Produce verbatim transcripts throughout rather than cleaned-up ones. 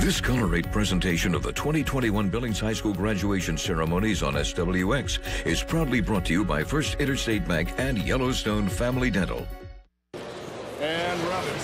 This Color eight presentation of the twenty twenty-one Billings High School graduation ceremonies on S W X is proudly brought to you by First Interstate Bank and Yellowstone Family Dental. And Roberts.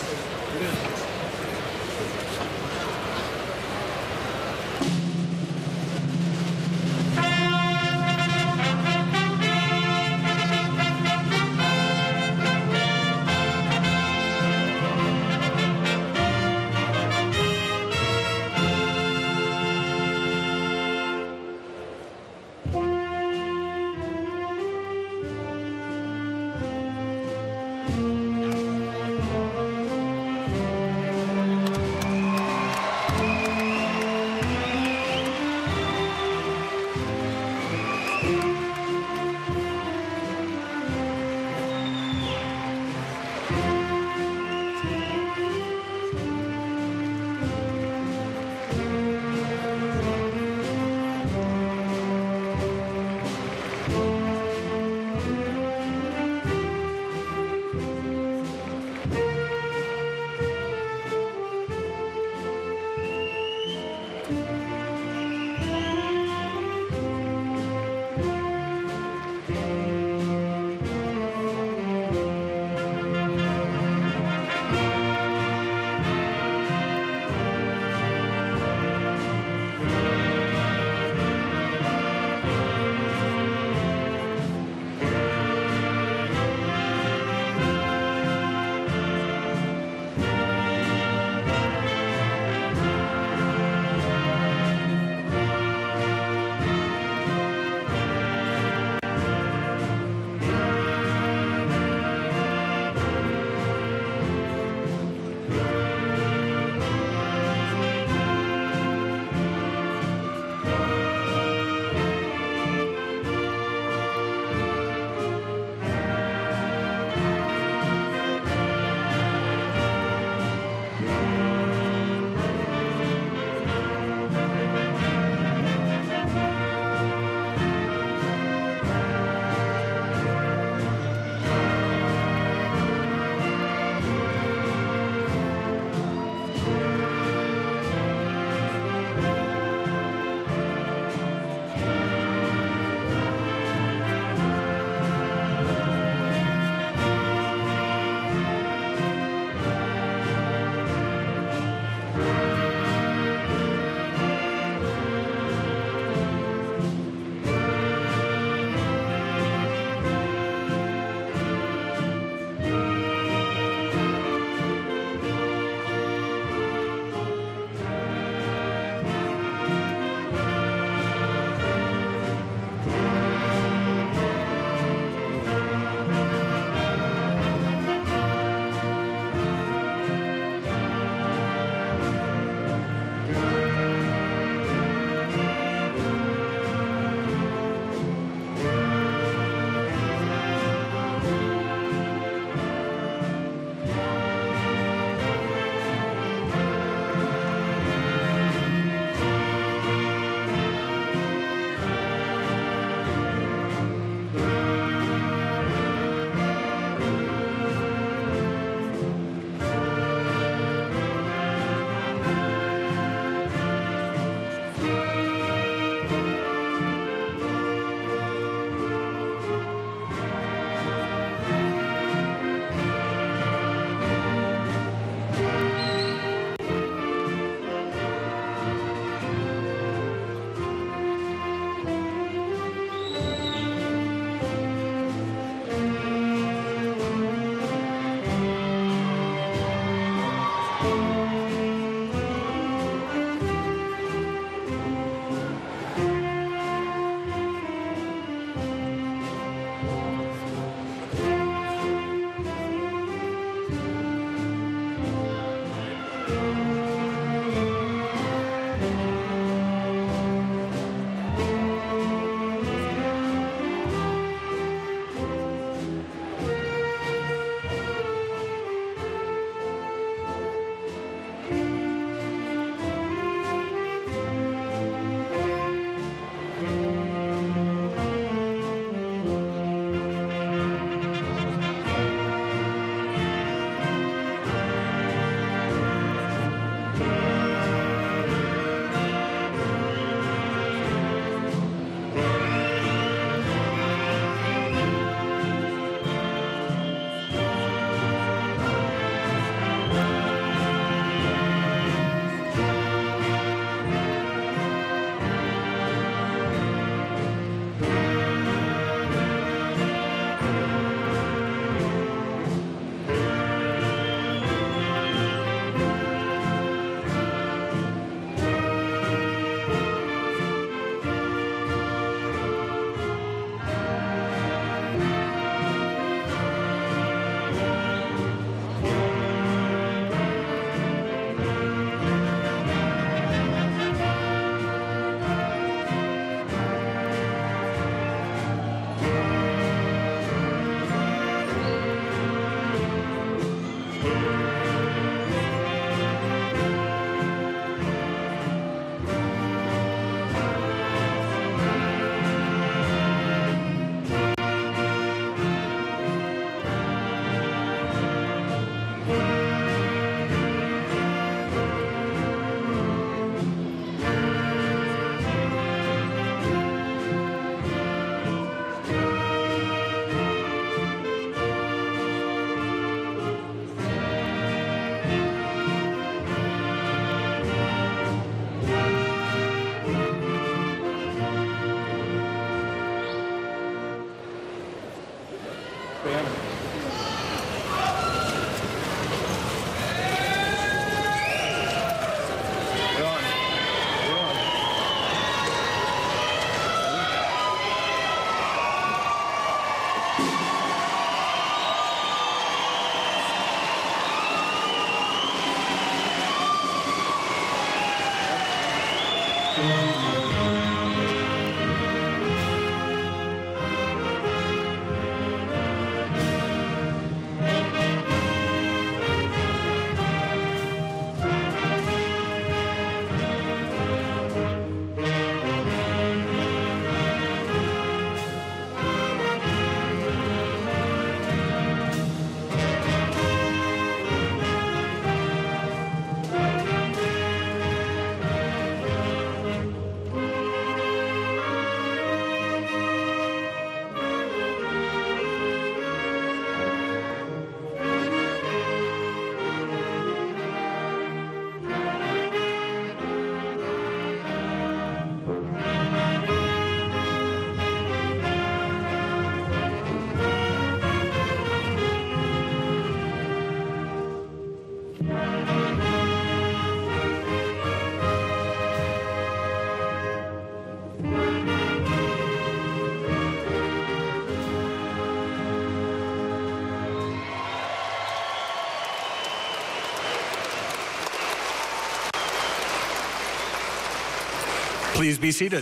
Please be seated.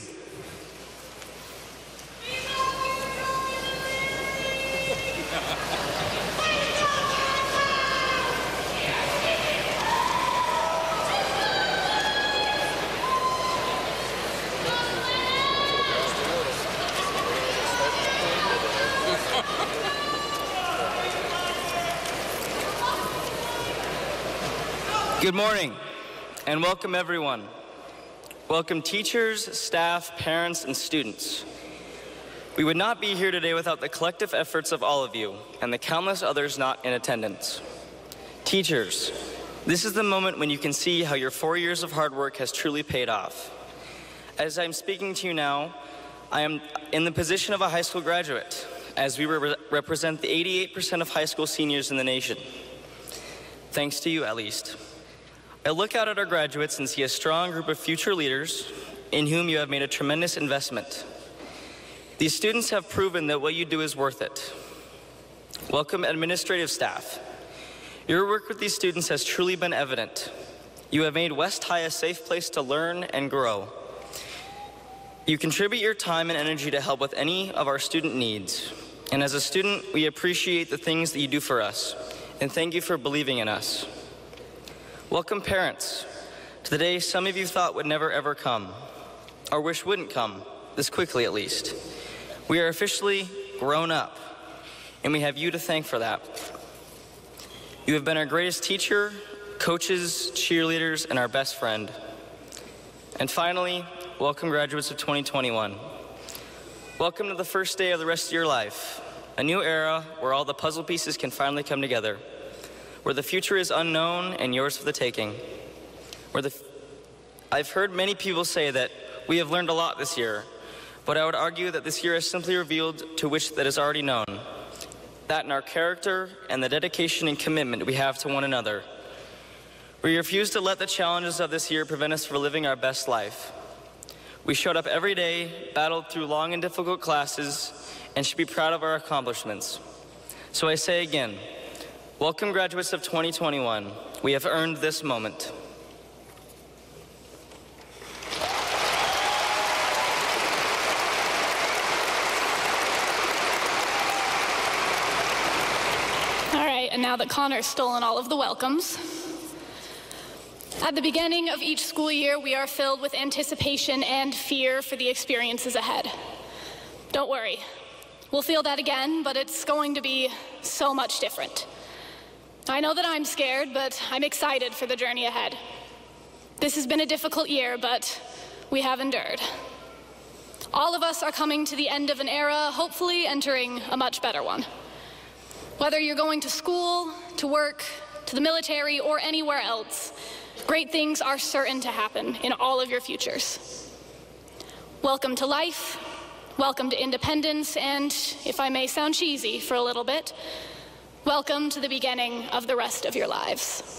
Good morning, and welcome everyone. Welcome teachers, staff, parents, and students. We would not be here today without the collective efforts of all of you and the countless others not in attendance. Teachers, this is the moment when you can see how your four years of hard work has truly paid off. As I'm speaking to you now, I am in the position of a high school graduate, as we re- represent the eighty-eight percent of high school seniors in the nation. Thanks to you, at least. I look out at our graduates and see a strong group of future leaders in whom you have made a tremendous investment. These students have proven that what you do is worth it. Welcome, administrative staff. Your work with these students has truly been evident. You have made West High a safe place to learn and grow. You contribute your time and energy to help with any of our student needs. And as a student, we appreciate the things that you do for us. And thank you for believing in us. Welcome, parents, to the day some of you thought would never ever come, or wish wouldn't come, this quickly at least. We are officially grown up, and we have you to thank for that. You have been our greatest teacher, coaches, cheerleaders, and our best friend. And finally, welcome graduates of twenty twenty-one. Welcome to the first day of the rest of your life, a new era where all the puzzle pieces can finally come together, where the future is unknown and yours for the taking. Where the, I've heard many people say that we have learned a lot this year, but I would argue that this year has simply revealed to which that is already known, that in our character and the dedication and commitment we have to one another. We refuse to let the challenges of this year prevent us from living our best life. We showed up every day, battled through long and difficult classes, and should be proud of our accomplishments. So I say again, welcome graduates of twenty twenty-one. We have earned this moment. All right, and now that Connor's stolen all of the welcomes, at the beginning of each school year, we are filled with anticipation and fear for the experiences ahead. Don't worry, we'll feel that again, but it's going to be so much different. I know that I'm scared, but I'm excited for the journey ahead. This has been a difficult year, but we have endured. All of us are coming to the end of an era, hopefully entering a much better one. Whether you're going to school, to work, to the military, or anywhere else, great things are certain to happen in all of your futures. Welcome to life, welcome to independence, and, if I may sound cheesy for a little bit, welcome to the beginning of the rest of your lives.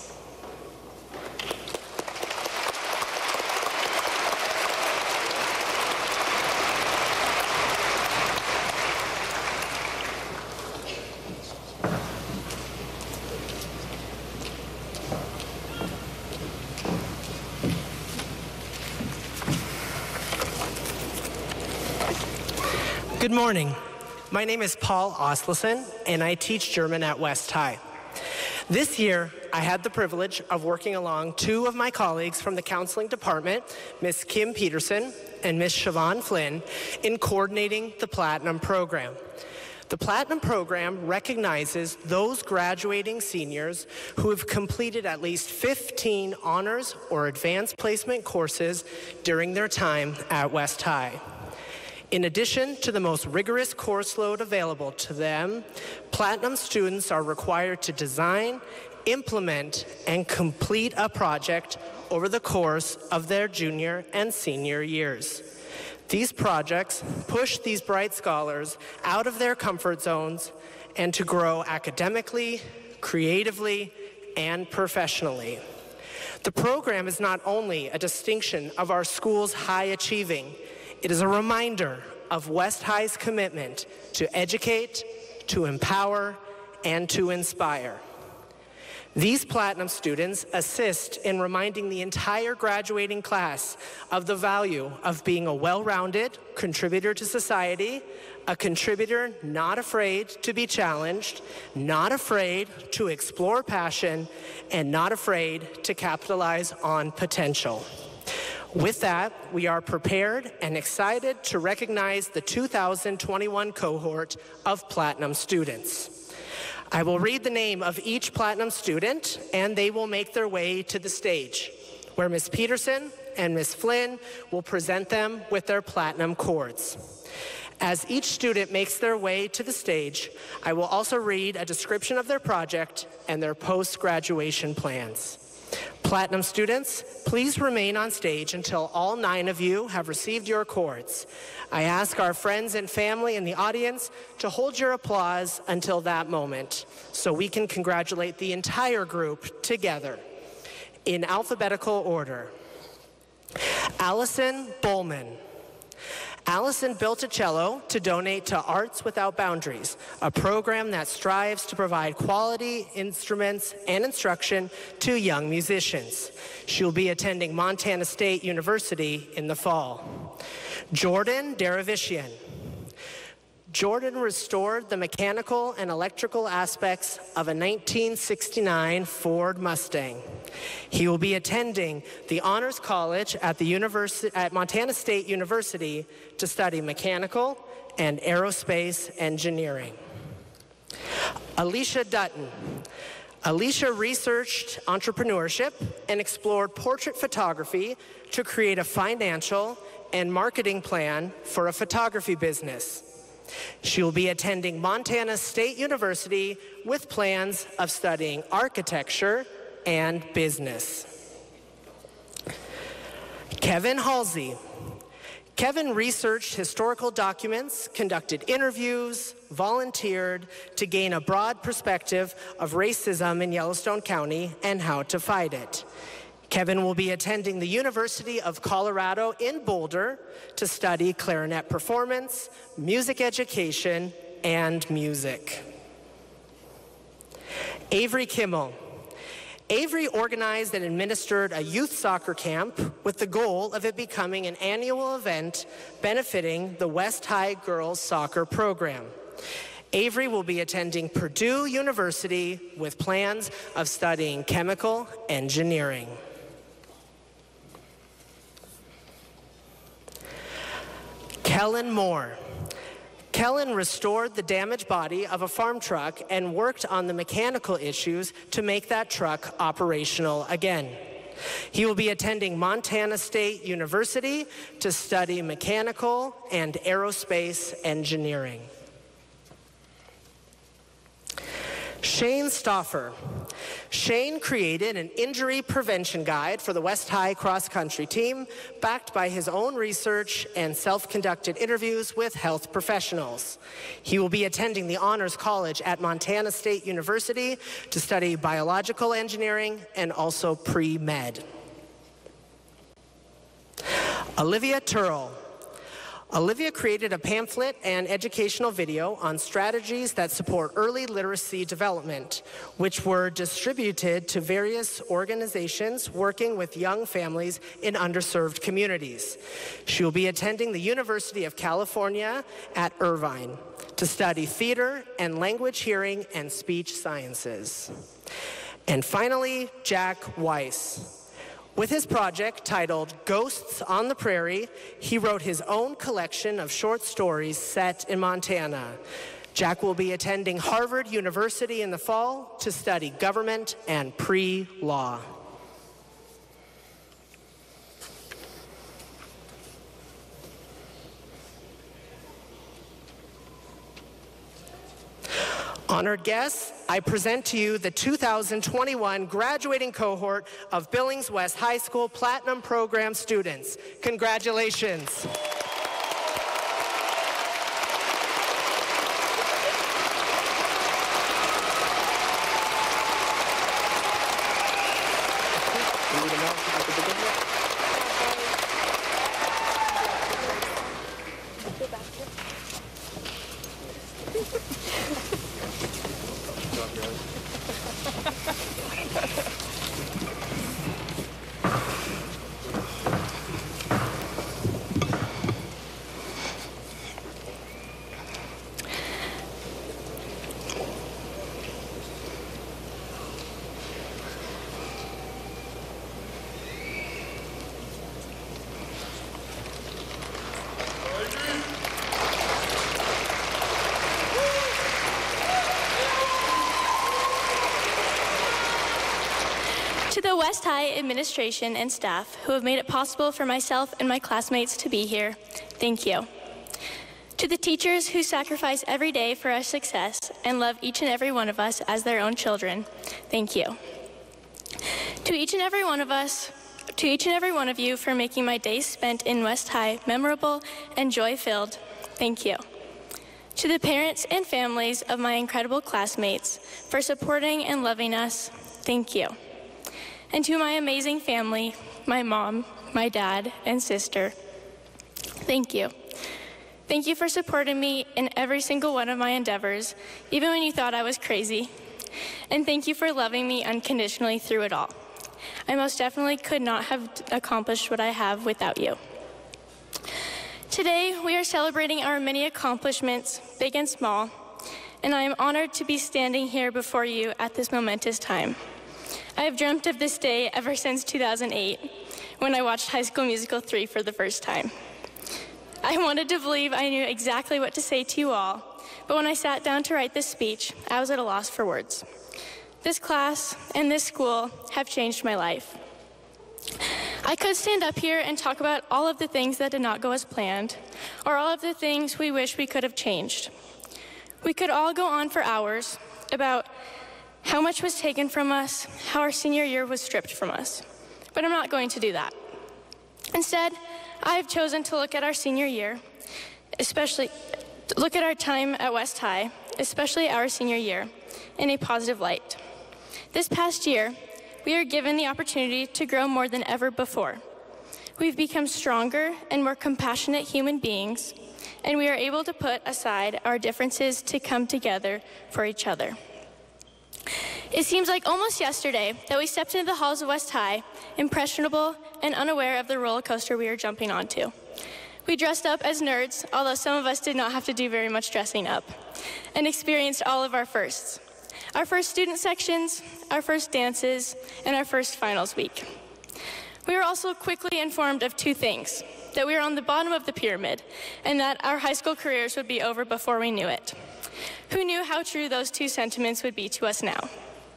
Good morning. My name is Paul Oslison, and I teach German at West High. This year, I had the privilege of working along two of my colleagues from the counseling department, Miz Kim Peterson and Miz Siobhan Flynn, in coordinating the Platinum program. The Platinum program recognizes those graduating seniors who have completed at least fifteen honors or advanced placement courses during their time at West High. In addition to the most rigorous course load available to them, Platinum students are required to design, implement, and complete a project over the course of their junior and senior years. These projects push these bright scholars out of their comfort zones and to grow academically, creatively, and professionally. The program is not only a distinction of our school's high achieving, it is a reminder of West High's commitment to educate, to empower, and to inspire. These Platinum students assist in reminding the entire graduating class of the value of being a well-rounded contributor to society, a contributor not afraid to be challenged, not afraid to explore passion, and not afraid to capitalize on potential. With that, we are prepared and excited to recognize the two thousand twenty-one cohort of Platinum students. I will read the name of each Platinum student, and they will make their way to the stage, where Miz Peterson and Miz Flynn will present them with their Platinum cords. As each student makes their way to the stage, I will also read a description of their project and their post-graduation plans. Platinum students, please remain on stage until all nine of you have received your cords. I ask our friends and family in the audience to hold your applause until that moment so we can congratulate the entire group together. In alphabetical order, Allison Bowman. Allison built a cello to donate to Arts Without Boundaries, a program that strives to provide quality instruments and instruction to young musicians. She'll be attending Montana State University in the fall. Jordan Deravishian. Jordan restored the mechanical and electrical aspects of a nineteen sixty-nine Ford Mustang. He will be attending the Honors College at, the university, at Montana State University to study mechanical and aerospace engineering. Alicia Dutton. Alicia researched entrepreneurship and explored portrait photography to create a financial and marketing plan for a photography business. She will be attending Montana State University with plans of studying architecture and business. Kevin Halsey. Kevin researched historical documents, conducted interviews, volunteered to gain a broad perspective of racism in Yellowstone County and how to fight it. Kevin will be attending the University of Colorado in Boulder to study clarinet performance, music education, and music. Avery Kimmel. Avery organized and administered a youth soccer camp with the goal of it becoming an annual event benefiting the West High Girls Soccer Program. Avery will be attending Purdue University with plans of studying chemical engineering. Kellen Moore. Kellen restored the damaged body of a farm truck and worked on the mechanical issues to make that truck operational again. He will be attending Montana State University to study mechanical and aerospace engineering. Shane Stauffer. Shane created an injury prevention guide for the West High cross-country team, backed by his own research and self-conducted interviews with health professionals. He will be attending the Honors College at Montana State University to study biological engineering and also pre-med. Olivia Turrell. Olivia created a pamphlet and educational video on strategies that support early literacy development, which were distributed to various organizations working with young families in underserved communities. She will be attending the University of California at Irvine to study theater and language hearing and speech sciences. And finally, Jack Weiss. With his project titled Ghosts on the Prairie, he wrote his own collection of short stories set in Montana. Jack will be attending Harvard University in the fall to study government and pre-law. Honored guests, I present to you the two thousand twenty-one graduating cohort of Billings West High School Platinum Program students. Congratulations. To the West High administration and staff who have made it possible for myself and my classmates to be here, thank you. To the teachers who sacrifice every day for our success and love each and every one of us as their own children, thank you. To each and every one of us, to each and every one of you for making my days spent in West High memorable and joy-filled, thank you. To the parents and families of my incredible classmates for supporting and loving us, thank you. And to my amazing family, my mom, my dad, and sister, thank you. Thank you for supporting me in every single one of my endeavors, even when you thought I was crazy. And thank you for loving me unconditionally through it all. I most definitely could not have accomplished what I have without you. Today, we are celebrating our many accomplishments, big and small, and I am honored to be standing here before you at this momentous time. I have dreamt of this day ever since two thousand eight, when I watched High School Musical three for the first time. I wanted to believe I knew exactly what to say to you all, but when I sat down to write this speech, I was at a loss for words. This class and this school have changed my life. I could stand up here and talk about all of the things that did not go as planned, or all of the things we wish we could have changed. We could all go on for hours about how much was taken from us, how our senior year was stripped from us. But I'm not going to do that. Instead, I have chosen to look at our senior year, especially look at our time at West High, especially our senior year, in a positive light. This past year, we are given the opportunity to grow more than ever before. We've become stronger and more compassionate human beings, and we are able to put aside our differences to come together for each other. It seems like almost yesterday that we stepped into the halls of West High, impressionable and unaware of the roller coaster we are jumping onto. We dressed up as nerds, although some of us did not have to do very much dressing up, and experienced all of our firsts. Our first student sections, our first dances, and our first finals week. We were also quickly informed of two things: that we were on the bottom of the pyramid, and that our high school careers would be over before we knew it. Who knew how true those two sentiments would be to us now?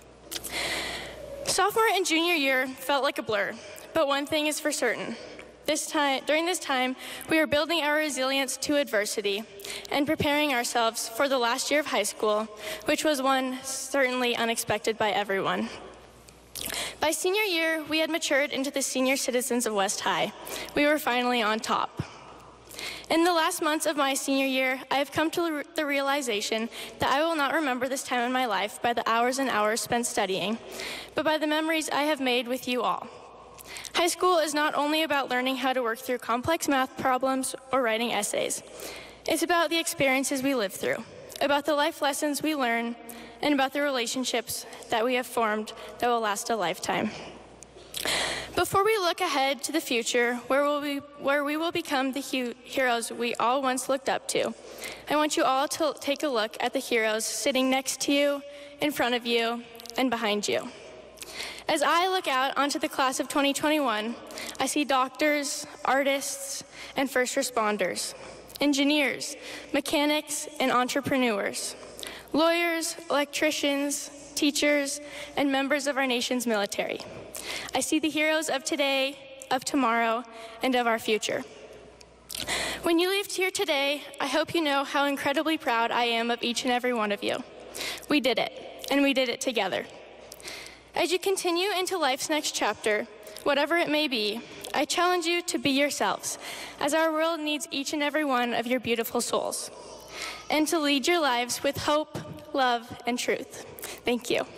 Sophomore and junior year felt like a blur, but one thing is for certain. This time, during this time, we are building our resilience to adversity and preparing ourselves for the last year of high school, which was one certainly unexpected by everyone. By senior year, we had matured into the senior citizens of West High. We were finally on top. In the last months of my senior year, I have come to the realization that I will not remember this time in my life by the hours and hours spent studying, but by the memories I have made with you all. High school is not only about learning how to work through complex math problems or writing essays. It's about the experiences we live through, about the life lessons we learn, and about the relationships that we have formed that will last a lifetime. Before we look ahead to the future, where, we'll be, where we will become the hu- heroes we all once looked up to, I want you all to take a look at the heroes sitting next to you, in front of you, and behind you. As I look out onto the class of twenty twenty-one, I see doctors, artists, and first responders, engineers, mechanics, and entrepreneurs, lawyers, electricians, teachers, and members of our nation's military. I see the heroes of today, of tomorrow, and of our future. When you leave here today, I hope you know how incredibly proud I am of each and every one of you. We did it, and we did it together. As you continue into life's next chapter, whatever it may be, I challenge you to be yourselves, as our world needs each and every one of your beautiful souls, and to lead your lives with hope, love, and truth. Thank you.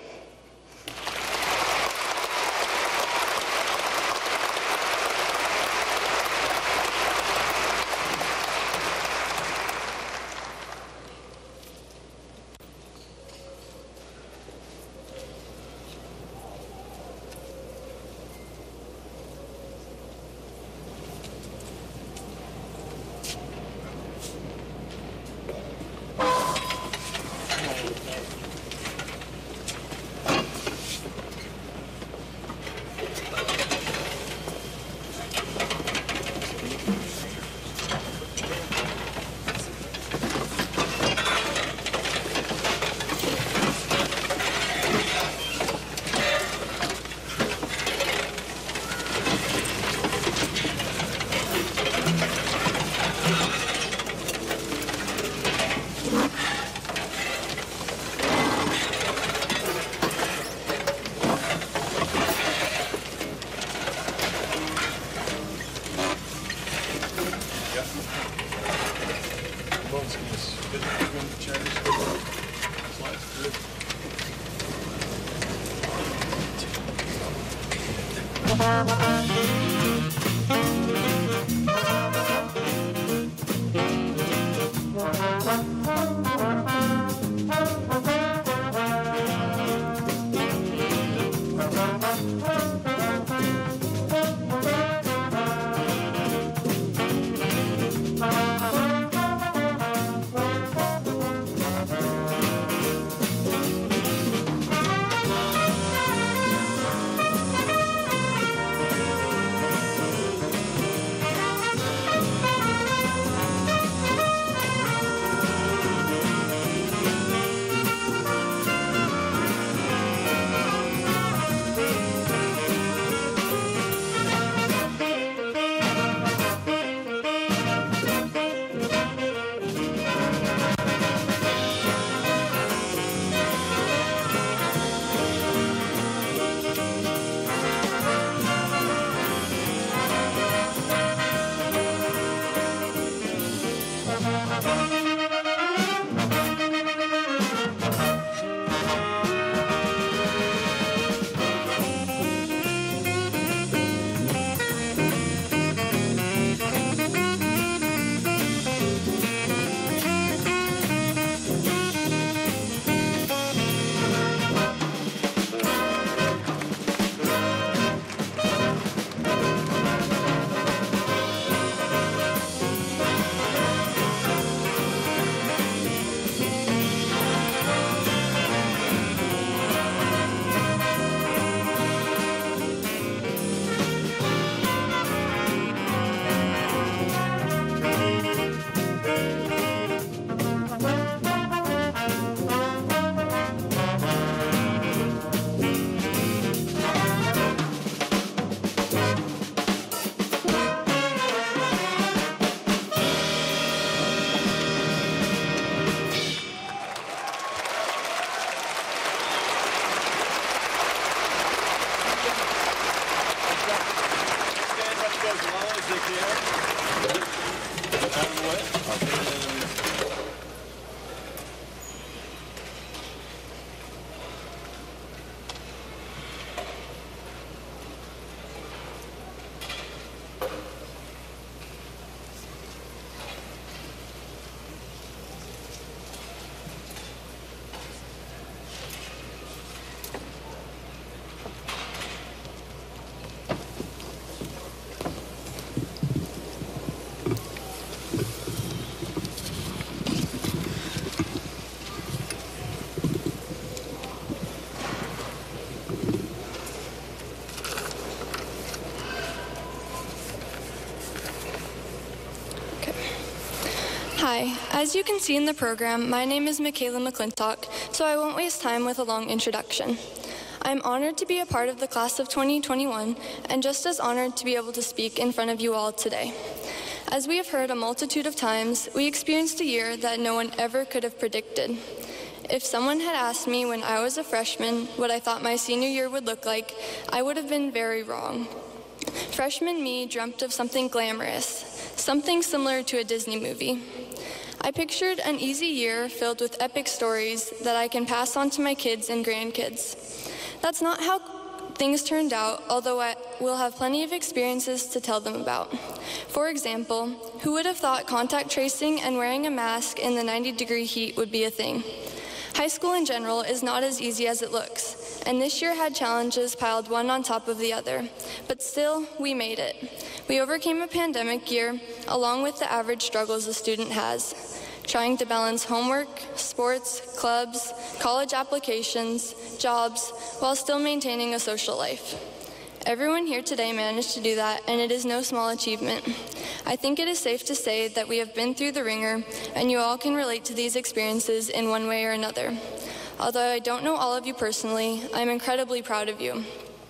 Hi, as you can see in the program, my name is Michaela McClintock, so I won't waste time with a long introduction. I'm honored to be a part of the class of twenty twenty-one, and just as honored to be able to speak in front of you all today. As we have heard a multitude of times, we experienced a year that no one ever could have predicted. If someone had asked me when I was a freshman what I thought my senior year would look like, I would have been very wrong. Freshman me dreamt of something glamorous, something similar to a Disney movie. I pictured an easy year filled with epic stories that I can pass on to my kids and grandkids. That's not how things turned out, although I will have plenty of experiences to tell them about. For example, who would have thought contact tracing and wearing a mask in the ninety degree heat would be a thing? High school in general is not as easy as it looks, and this year had challenges piled one on top of the other. But still, we made it. We overcame a pandemic year, along with the average struggles a student has. Trying to balance homework, sports, clubs, college applications, jobs, while still maintaining a social life. Everyone here today managed to do that, and it is no small achievement. I think it is safe to say that we have been through the ringer, and you all can relate to these experiences in one way or another. Although I don't know all of you personally, I'm incredibly proud of you.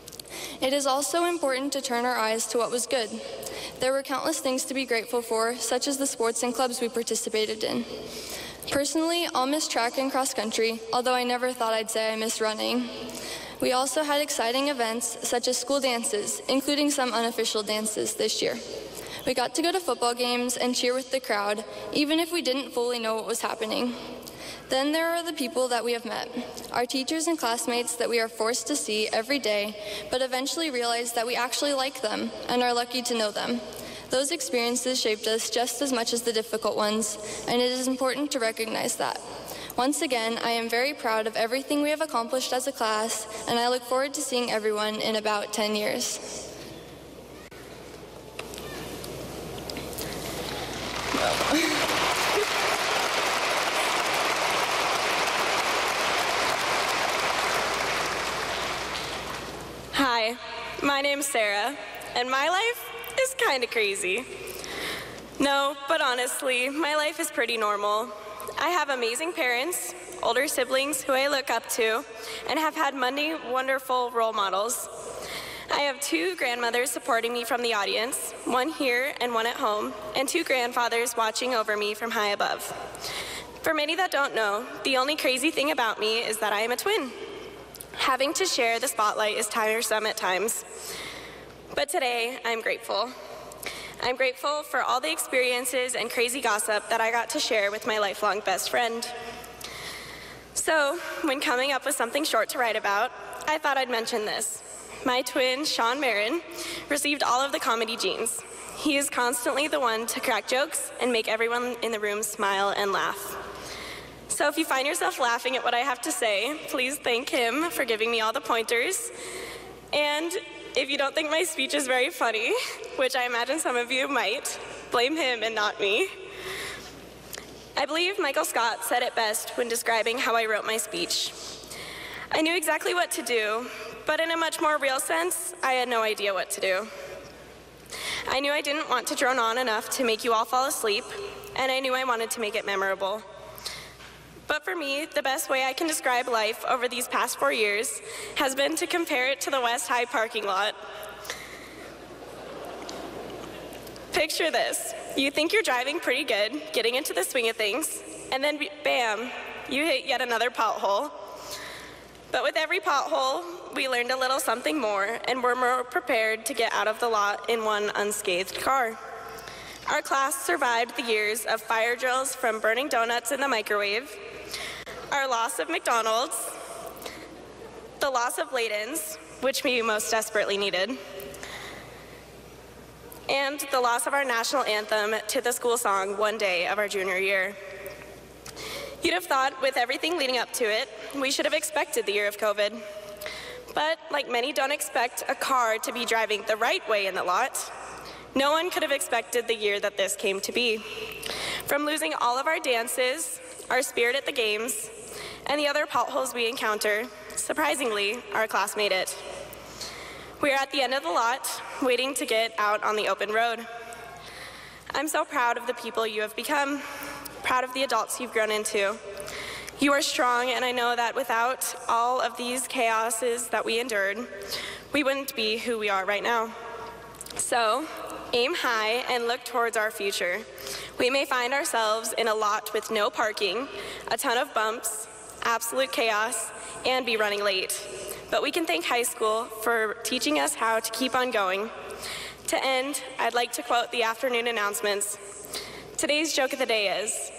It is also important to turn our eyes to what was good. There were countless things to be grateful for, such as the sports and clubs we participated in. Personally, I'll miss track and cross country, although I never thought I'd say I miss running. We also had exciting events, such as school dances, including some unofficial dances this year. We got to go to football games and cheer with the crowd, even if we didn't fully know what was happening. Then there are the people that we have met, our teachers and classmates that we are forced to see every day, but eventually realize that we actually like them and are lucky to know them. Those experiences shaped us just as much as the difficult ones, and it is important to recognize that. Once again, I am very proud of everything we have accomplished as a class, and I look forward to seeing everyone in about ten years. Hi, my name's Sarah, and my life is kind of crazy. No, but honestly, my life is pretty normal. I have amazing parents, older siblings who I look up to, and have had many wonderful role models. I have two grandmothers supporting me from the audience, one here and one at home, and two grandfathers watching over me from high above. For many that don't know, the only crazy thing about me is that I am a twin. Having to share the spotlight is tiresome at times, but today I'm grateful. I'm grateful for all the experiences and crazy gossip that I got to share with my lifelong best friend. So, when coming up with something short to write about, I thought I'd mention this. My twin, Sean Marin, received all of the comedy genes. He is constantly the one to crack jokes and make everyone in the room smile and laugh. So if you find yourself laughing at what I have to say, please thank him for giving me all the pointers. And if you don't think my speech is very funny, which I imagine some of you might, blame him and not me. I believe Michael Scott said it best when describing how I wrote my speech. I knew exactly what to do, but in a much more real sense, I had no idea what to do. I knew I didn't want to drone on enough to make you all fall asleep, and I knew I wanted to make it memorable. But for me, the best way I can describe life over these past four years has been to compare it to the West High parking lot. Picture this. You think you're driving pretty good, getting into the swing of things, and then bam, you hit yet another pothole. But with every pothole, we learned a little something more, and we're more prepared to get out of the lot in one unscathed car. Our class survived the years of fire drills from burning donuts in the microwave, our loss of McDonald's, the loss of Layden's, which we most desperately needed, and the loss of our national anthem to the school song one day of our junior year. You'd have thought with everything leading up to it, we should have expected the year of COVID. But like many don't expect a car to be driving the right way in the lot, no one could have expected the year that this came to be. From losing all of our dances, our spirit at the games, and the other potholes we encounter, surprisingly, our class made it. We are at the end of the lot, waiting to get out on the open road. I'm so proud of the people you have become. proud of the adults you've grown into. You are strong, and I know that without all of these chaoses that we endured, we wouldn't be who we are right now. So, aim high and look towards our future. We may find ourselves in a lot with no parking, a ton of bumps, absolute chaos, and be running late. But we can thank high school for teaching us how to keep on going. To end, I'd like to quote the afternoon announcements. Today's joke of the day is,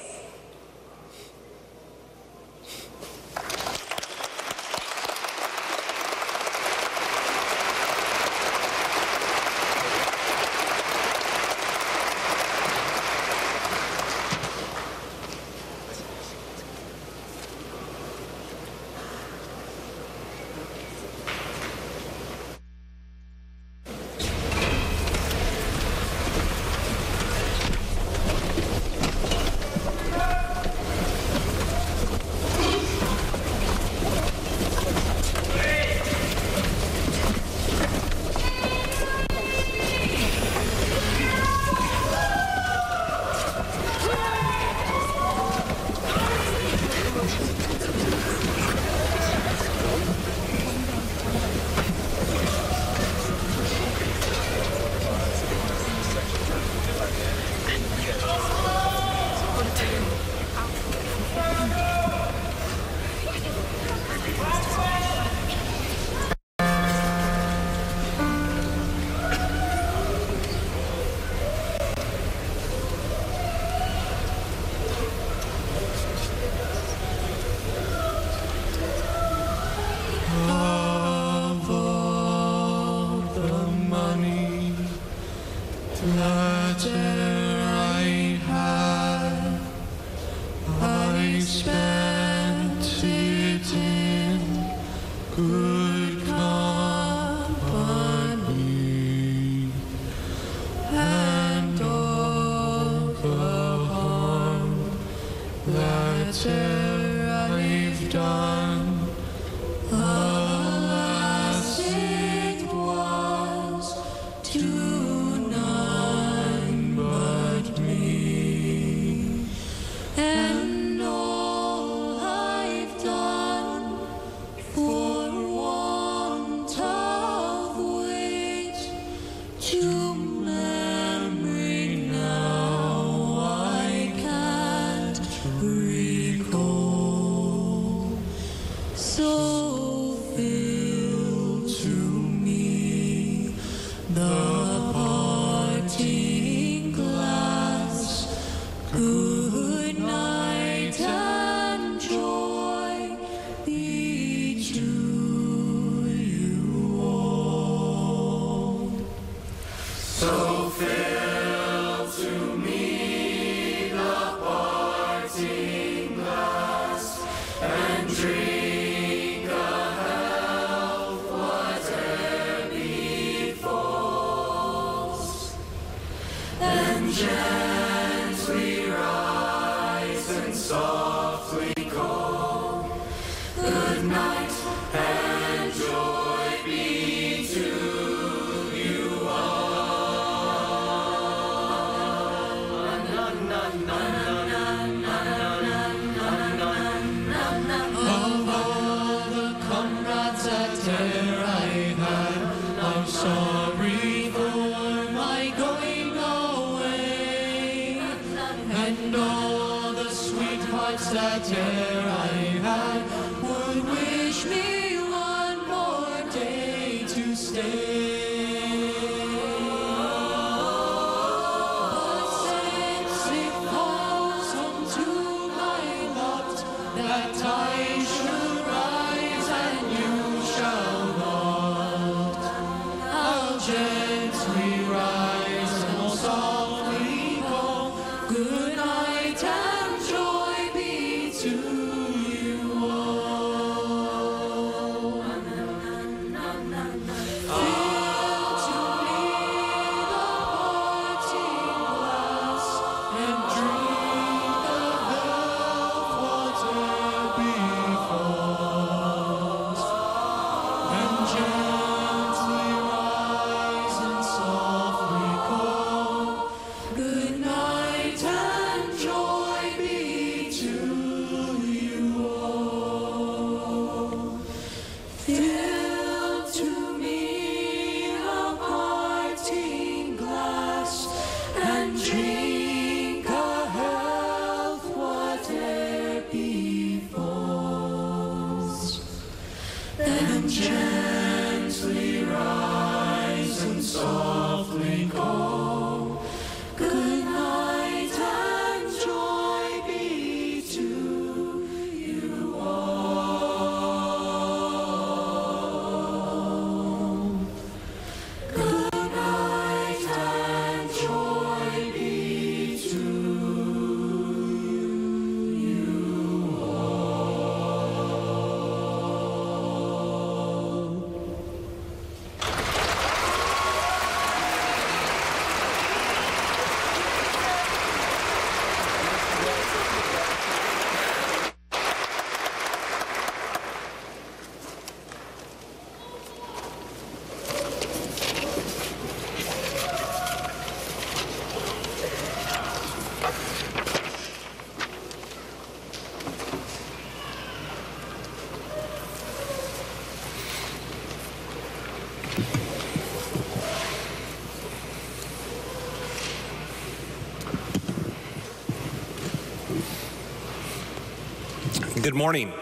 to you all. Good morning.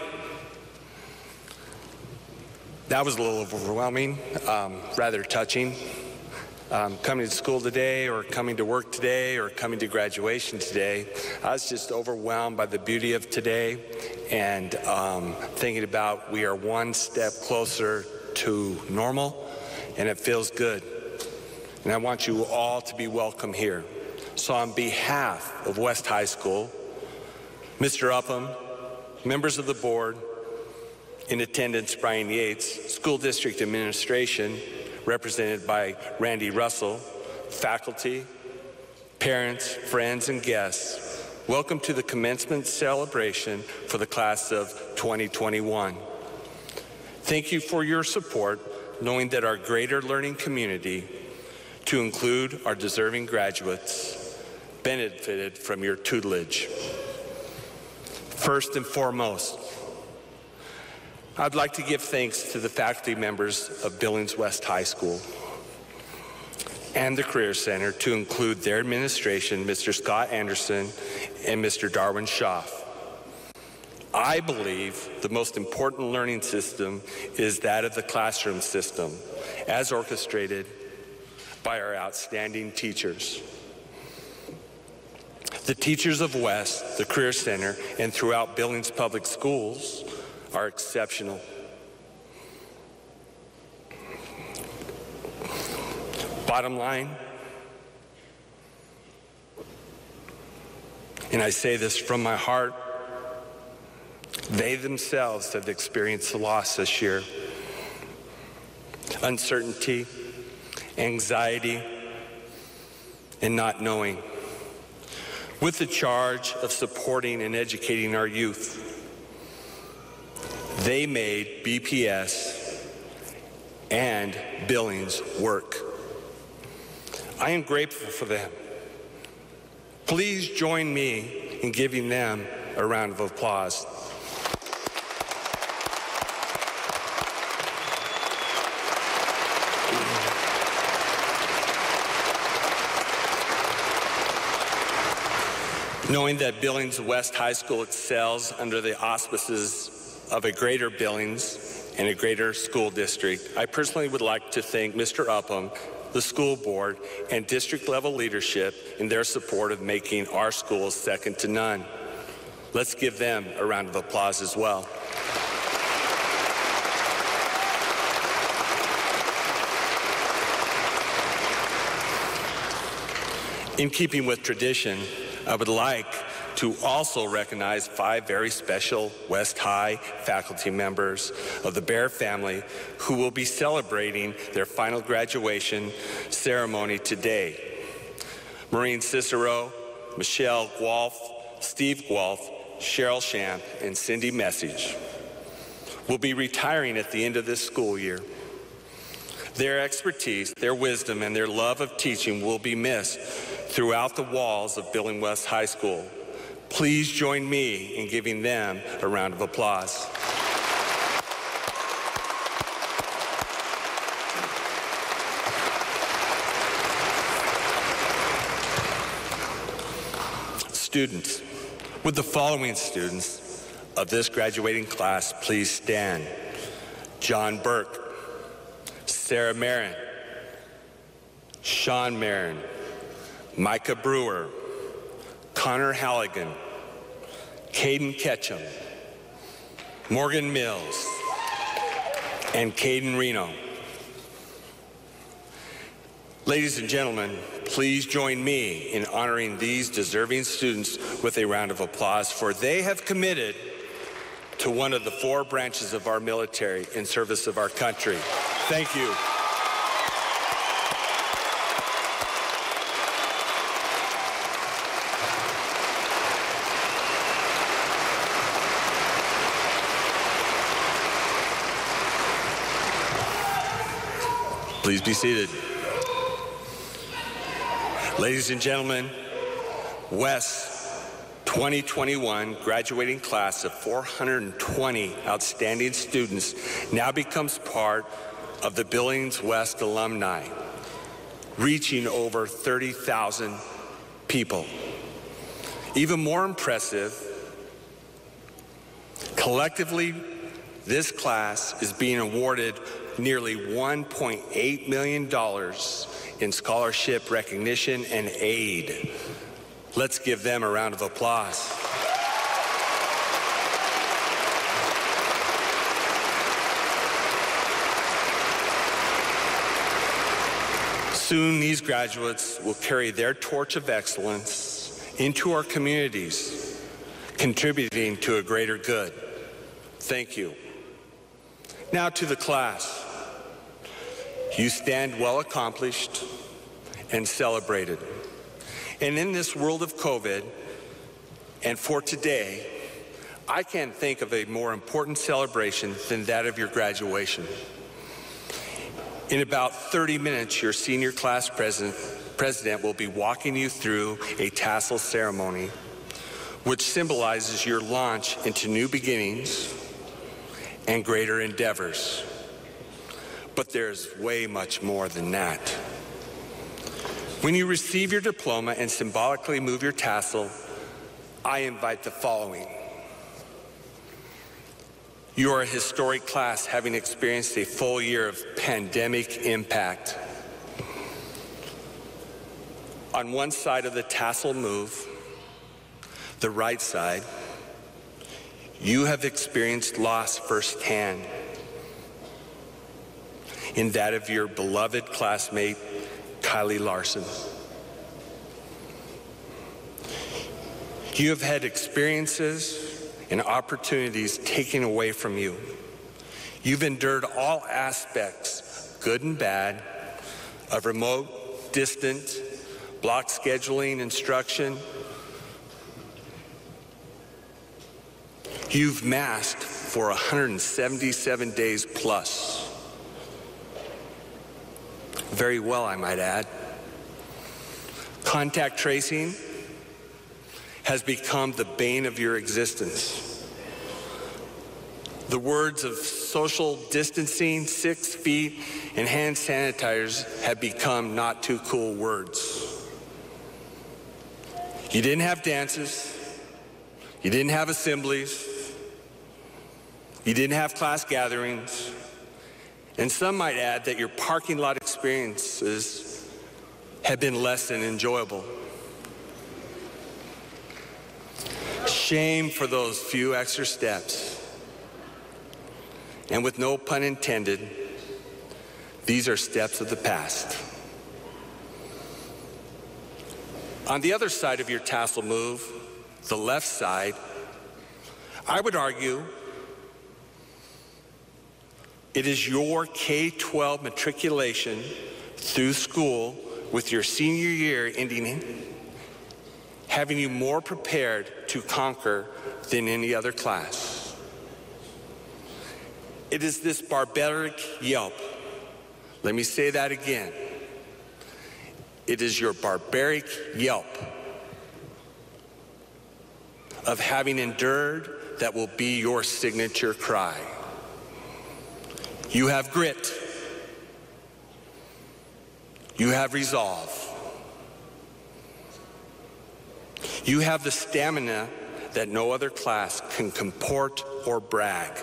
That was a little overwhelming, um, rather touching. Um, coming to school today, or coming to work today, or coming to graduation today, I was just overwhelmed by the beauty of today, and um, thinking about we are one step closer to normal, and it feels good. And I want you all to be welcome here. So on behalf of West High School, Mister Upham, members of the board, in attendance Brian Yates, school district administration, represented by Randy Russell, faculty, parents, friends, and guests, welcome to the commencement celebration for the class of twenty twenty-one. Thank you for your support, knowing that our greater learning community, to include our deserving graduates, benefited from your tutelage. First and foremost, I'd like to give thanks to the faculty members of Billings West High School and the Career Center, to include their administration, Mister Scott Anderson and Mister Darwin Schaff. I believe the most important learning system is that of the classroom system, as orchestrated by our outstanding teachers. The teachers of West, the Career Center, and throughout Billings Public Schools are exceptional. Bottom line, and I say this from my heart, they themselves have experienced loss this year. Uncertainty, anxiety, and not knowing. With the charge of supporting and educating our youth, they made B P S and Billings work. I am grateful for them. Please join me in giving them a round of applause. Knowing that Billings West High School excels under the auspices of a greater Billings and a greater school district, I personally would like to thank Mister Upham, the school board, and district level leadership in their support of making our schools second to none. Let's give them a round of applause as well. In keeping with tradition, I would like to also recognize five very special West High faculty members of the Bear family who will be celebrating their final graduation ceremony today. Maureen Cicero, Michelle Guelph, Steve Guelph, Cheryl Shamp, and Cindy Message will be retiring at the end of this school year. Their expertise, their wisdom, and their love of teaching will be missed throughout the walls of Billings West High School. Please join me in giving them a round of applause. Students, would the following students of this graduating class please stand? John Burke, Sarah Marin, Sean Marin, Micah Brewer, Connor Halligan, Caden Ketchum, Morgan Mills, and Caden Reno. Ladies and gentlemen, please join me in honoring these deserving students with a round of applause, for they have committed to one of the four branches of our military in service of our country. Thank you. Please be seated. Ladies and gentlemen, West's twenty twenty-one graduating class of four hundred twenty outstanding students now becomes part of the Billings West alumni, reaching over thirty thousand people. Even more impressive Collectively, this class is being awarded nearly one point eight million dollars in scholarship recognition and aid. Let's give them a round of applause. Soon, these graduates will carry their torch of excellence into our communities, contributing to a greater good. Thank you. Now to the class. You stand well accomplished and celebrated. And in this world of COVID, and for today, I can't think of a more important celebration than that of your graduation. In about thirty minutes, your senior class president, president will be walking you through a tassel ceremony, which symbolizes your launch into new beginnings and greater endeavors. But there's way much more than that. When you receive your diploma and symbolically move your tassel, I invite the following. You are a historic class, having experienced a full year of pandemic impact. On one side of the tassel move, the right side, you have experienced loss firsthand in that of your beloved classmate, Kylie Larson. You have had experiences and opportunities taken away from you. You've endured all aspects, good and bad, of remote, distant, block scheduling instruction. You've masked for one hundred seventy-seven days plus. Very well, I might add. Contact tracing has become the bane of your existence. The words of social distancing, six feet, and hand sanitizers have become not too cool words. You didn't have dances. You didn't have assemblies. You didn't have class gatherings. And some might add that your parking lot experiences have been less than enjoyable. Shame for those few extra steps. And with no pun intended, these are steps of the past. On the other side of your tassel move, the left side, I would argue it is your K twelve matriculation through school with your senior year ending, having you more prepared to conquer than any other class. It is this barbaric yelp. Let me say that again. It is your barbaric yelp of having endured that will be your signature cry. You have grit. You have resolve. You have the stamina that no other class can comport or brag.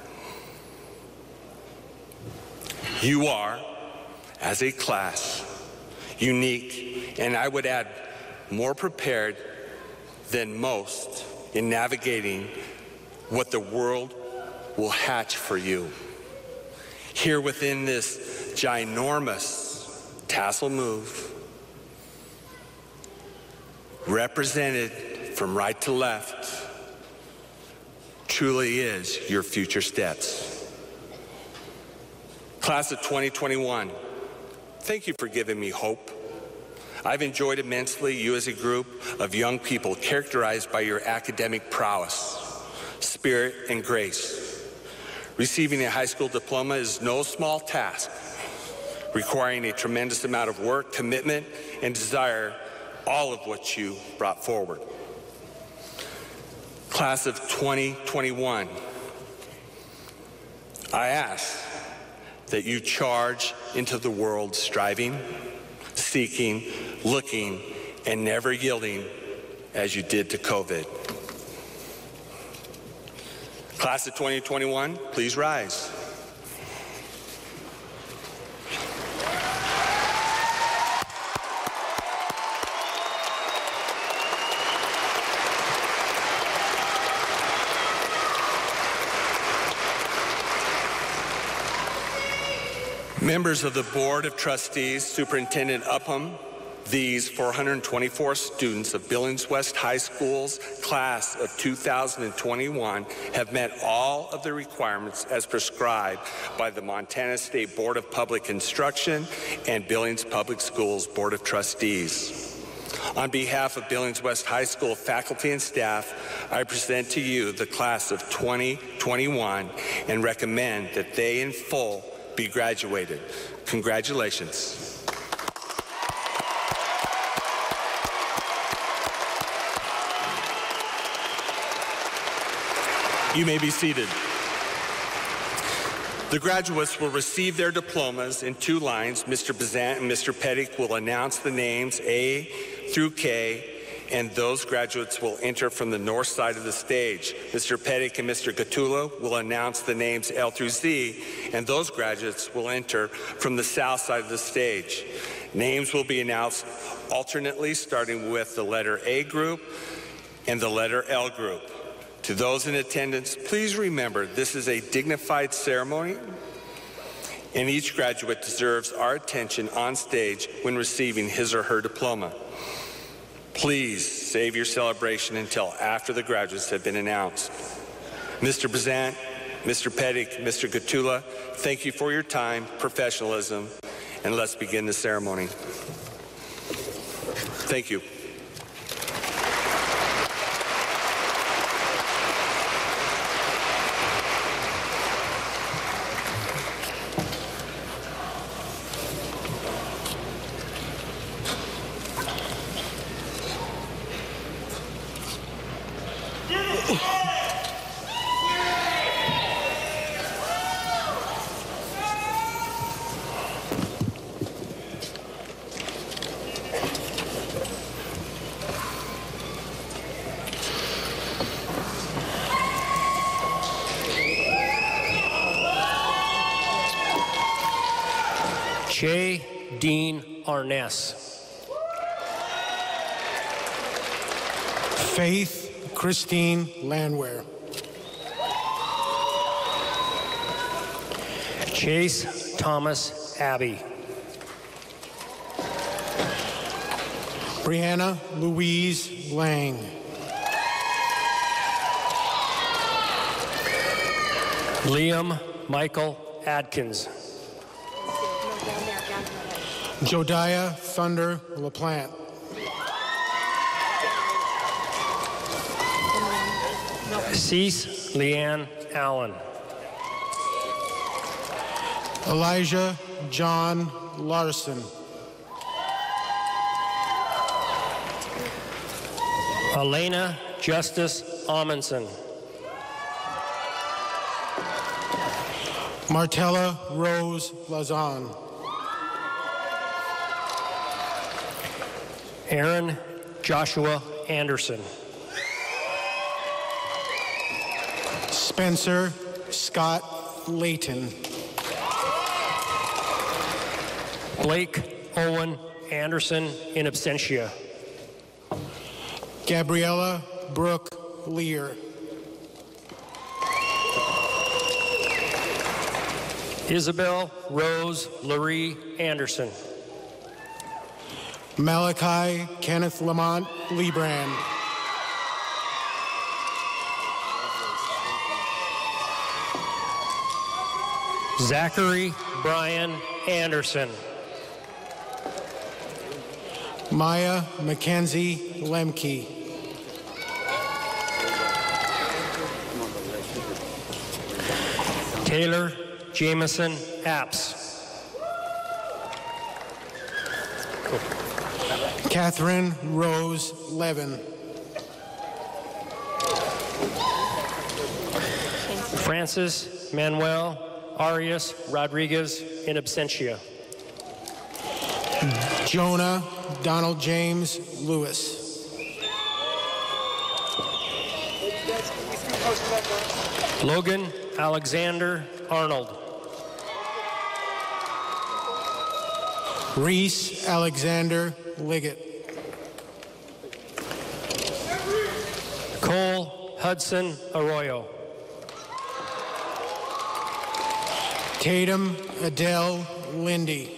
You are, as a class, unique, and I would add, more prepared than most in navigating what the world will hatch for you. Here within this ginormous tassel move, represented from right to left, truly is your future steps. Class of twenty twenty-one, thank you for giving me hope. I've enjoyed immensely you as a group of young people characterized by your academic prowess, spirit, and grace. Receiving a high school diploma is no small task, requiring a tremendous amount of work, commitment, and desire, all of which you brought forward. Class of twenty twenty-one, I ask that you charge into the world striving, seeking, looking, and never yielding as you did to COVID. Class of twenty twenty-one, please rise. Members of the Board of Trustees, Superintendent Upham, these four hundred twenty-four students of Billings West High School's class of two thousand twenty-one have met all of the requirements as prescribed by the Montana State Board of Public Instruction and Billings Public Schools Board of Trustees. On behalf of Billings West High School faculty and staff, I present to you the class of twenty twenty-one and recommend that they in full be graduated. Congratulations. You may be seated. The graduates will receive their diplomas in two lines. Mister Bazant and Mister Pettick will announce the names A through K, and those graduates will enter from the north side of the stage. Mister Pettick and Mister Gattulo will announce the names L through Z, and those graduates will enter from the south side of the stage. Names will be announced alternately, starting with the letter A group and the letter L group. To those in attendance, please remember this is a dignified ceremony, and each graduate deserves our attention on stage when receiving his or her diploma. Please save your celebration until after the graduates have been announced. Mister Bazant, Mister Pettick, Mister Gattulo, thank you for your time, professionalism, and let's begin the ceremony. Thank you. Shay Dean Arness. Faith Christine Landwehr. Chase Thomas Abbey. Brianna Louise Lang. Liam Michael Adkins. Jodiah Thunder LaPlante. Cease Leanne Allen. Elijah John Larson. Elena Justice Amundsen. Martella Rose Lazan. Aaron Joshua Anderson. Spencer Scott Layton. Blake Owen Anderson in absentia. Gabriella Brooke Lear. Isabel Rose Laree Anderson. Malachi Kenneth Lamont Lebrand. Zachary Brian Anderson. Maya Mackenzie Lemke. Taylor Jameson Apps. Cool. Catherine Rose Levin. Francis Manuel Arias Rodriguez in absentia. Jonah Donald James Lewis. Logan Alexander Arnold. Reese Alexander Liggett. Cole Hudson Arroyo. Tatum Adele Lindy.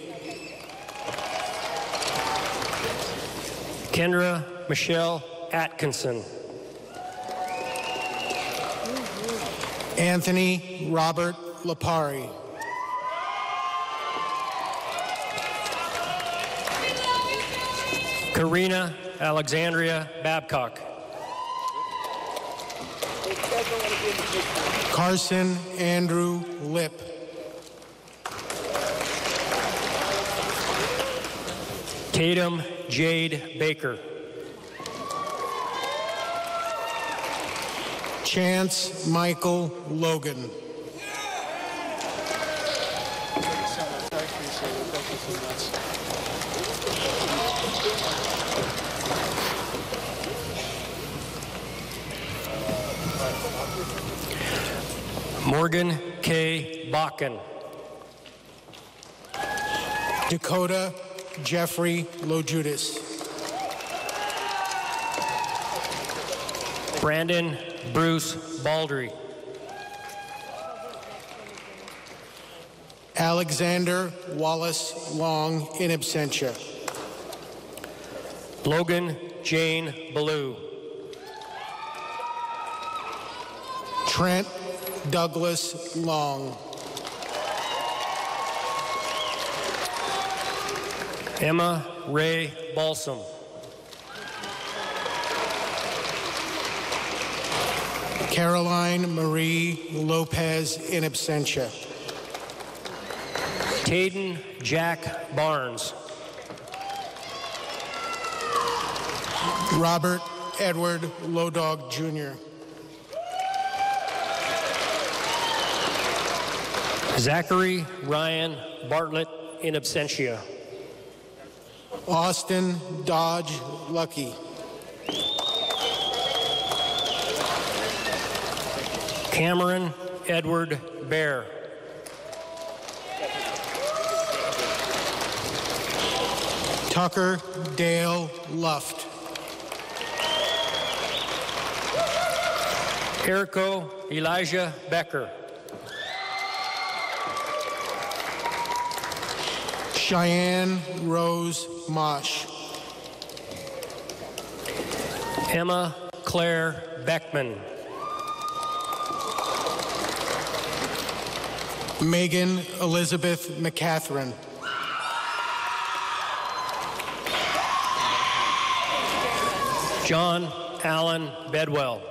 Kendra Michelle Atkinson. Anthony Robert Lapari. Karina Alexandria Babcock. Carson Andrew Lip. Tatum Jade Baker. Chance Michael Logan. Morgan K. Bakken. Dakota Jeffrey Lojudis. Brandon Bruce Baldry. Alexander Wallace Long in absentia. Logan Jane Ballou. Trent Douglas Long. Emma Ray Balsam. Caroline Marie Lopez in absentia. Tayden Jack Barnes. Robert Edward Lodog Junior Zachary Ryan Bartlett in absentia. Austin Dodge Lucky. Cameron Edward Bear. Tucker Dale Luft. Erico Elijah Becker. Cheyenne Rose Mosh. Emma Claire Beckman. Megan Elizabeth McCatherine. John Allen Bedwell.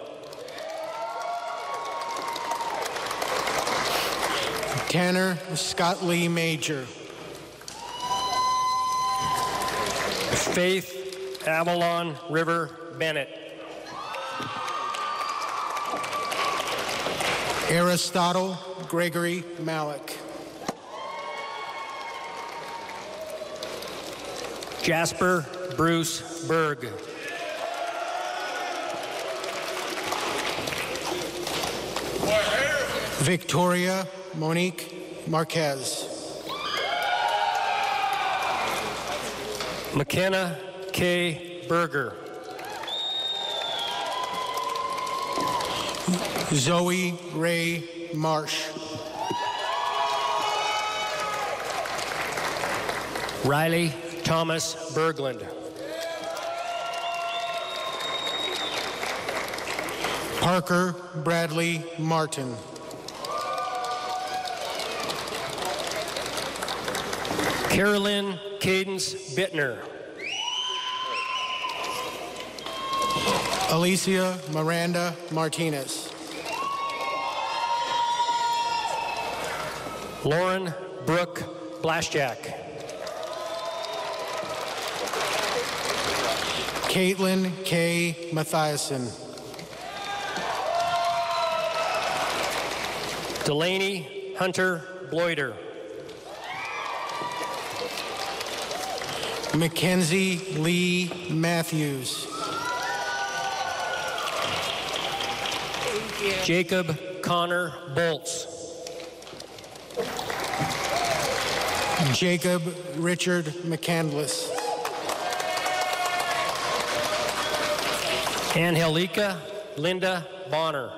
Tanner Scott Lee Major. Faith Avalon River Bennett. Aristotle Gregory Malik. Jasper Bruce Berg. Victoria Monique Marquez. McKenna K. Berger. Zoe Ray Marsh. Riley Thomas Berglund. Parker Bradley Martin. Carolyn Cadence Bittner. Alicia Miranda Martinez. Lauren Brooke Blashjack. Caitlin K. Mathiasen. Delaney Hunter Bloider. Mackenzie Lee Matthews. you. Jacob Connor Bolts. Jacob Richard McCandless. Angelica Linda Bonner.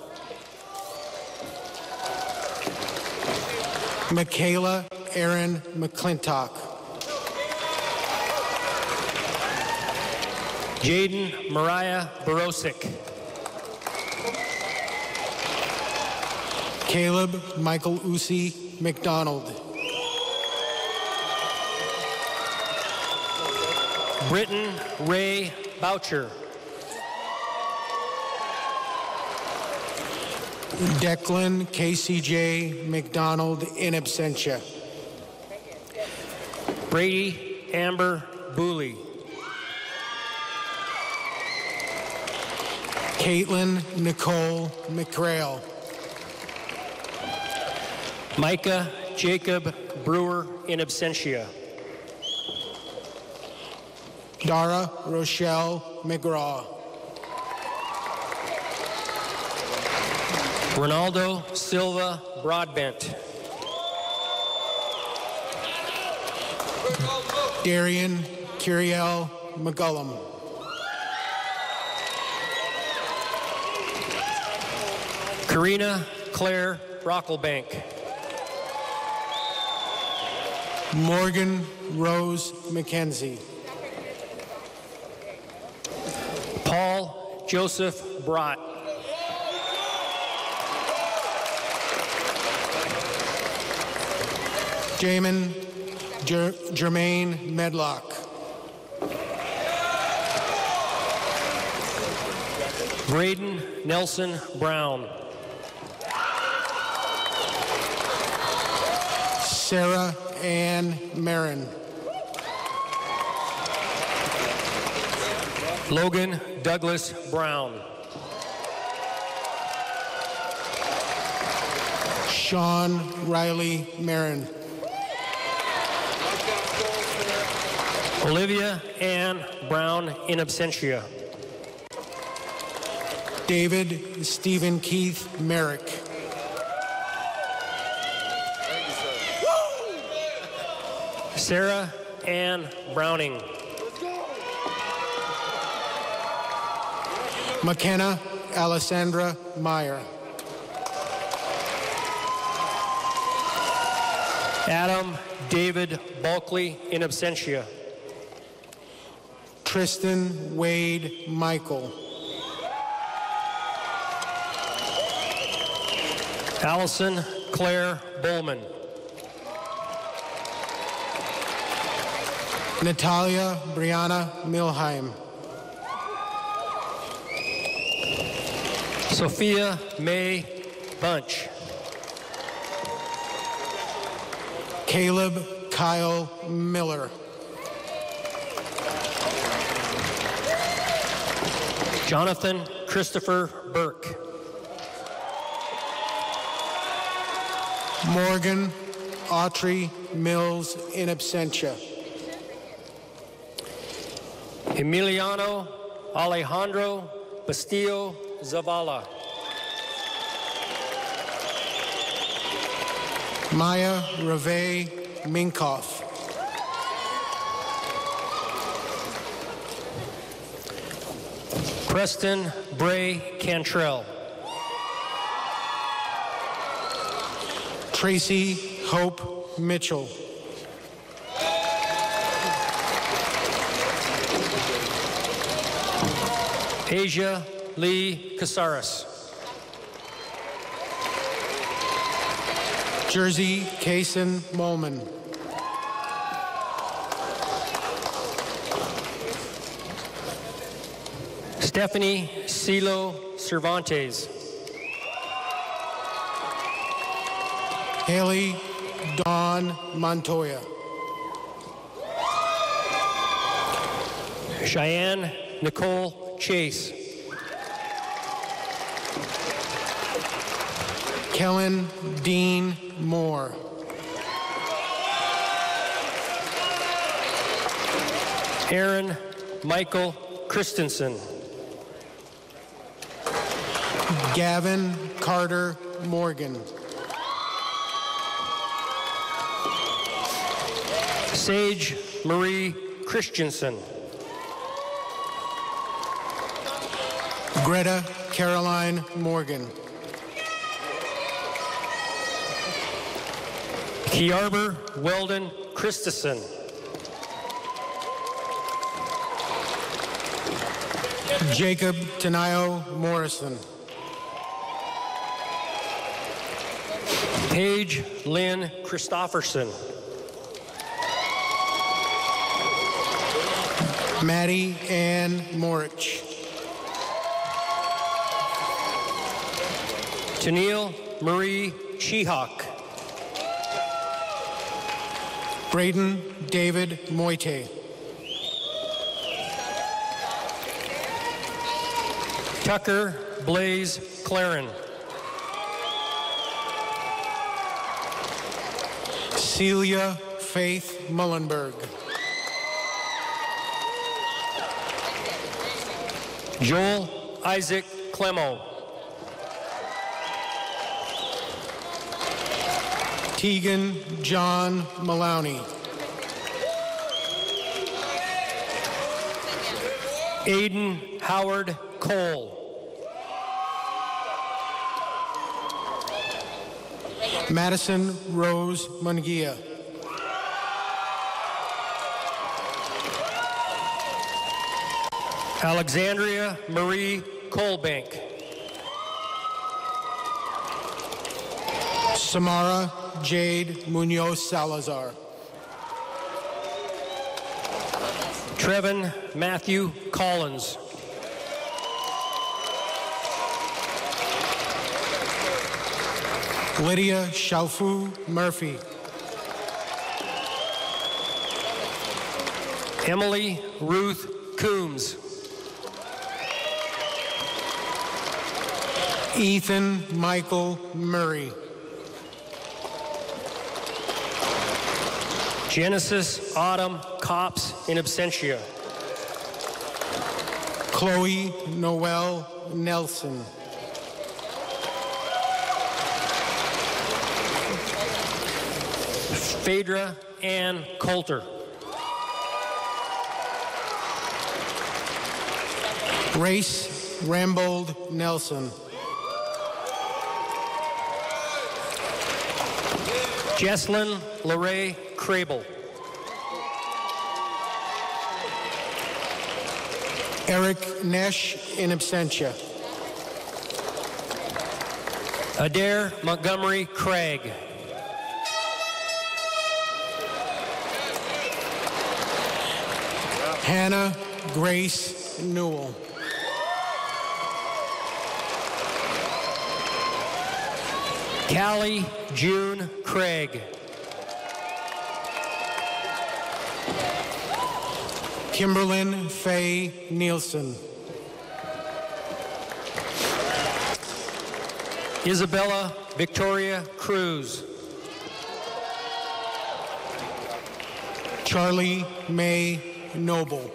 Michaela Erin McClintock. Jaden Mariah Borosic. Caleb Michael Usi McDonald. Britton Ray Boucher. Declan K C J McDonald in absentia. Brady Amber Booley. Caitlin Nicole McCrail. Micah Jacob Brewer in absentia. Dara Rochelle McGraw. Ronaldo Silva Broadbent. Darian Curiel McGullum. Karina Claire Brocklebank. Morgan Rose McKenzie. Paul Joseph Brott. Jamin Jer- Jermaine Medlock. Braden Nelson Brown. Sarah Ann Marin. Logan Douglas Brown. Sean Riley Marin. Olivia Ann Brown in absentia. David Stephen Keith Merrick. Sarah Ann Browning. McKenna Alessandra Meyer. Adam David Bulkley in absentia. Tristan Wade Michael. Allison Claire Bowman. Natalia Brianna Milheim. Sophia May Bunch. Caleb Kyle Miller. Jonathan Christopher Burke. Morgan Autry Mills in absentia. Emiliano Alejandro Bastillo Zavala. Maya Reve Minkoff. Preston Bray Cantrell. Tracy Hope Mitchell. Asia Lee Casares. Jersey Kaysen Molman. Stephanie Silo Cervantes. Haley Dawn Montoya. Cheyenne Nicole Chase. Kellen Dean Moore. Aaron Michael Christensen. Gavin Carter Morgan. Sage Marie Christensen. Greta Caroline Morgan. Kiarber Weldon Christensen. Jacob Tanayo Morrison. Paige Lynn Christofferson. Maddie Ann Morich. Tennille Marie Sheehawk. Braden David Moite. Tucker Blaze Claren. Celia Faith Mullenberg. Joel Isaac Clemo. Tegan John Maloney. Aiden Howard Cole. Madison Rose Munguia. Alexandria Marie Colbank. Samara Jade Munoz Salazar. Trevin Matthew Collins. Lydia Shaufu Murphy. Emily Ruth Coombs. Ethan Michael Murray. Genesis Autumn Cops in absentia. Chloe Noel Nelson. Phaedra Ann Coulter. Race Rambold Nelson. Jesslyn Lorraine Crable. Eric Nesh in absentia. Adair Montgomery Craig. Hannah Grace Newell. Callie June Craig. Kimberlyn Faye Nielsen. Isabella Victoria Cruz. Charlie May Noble.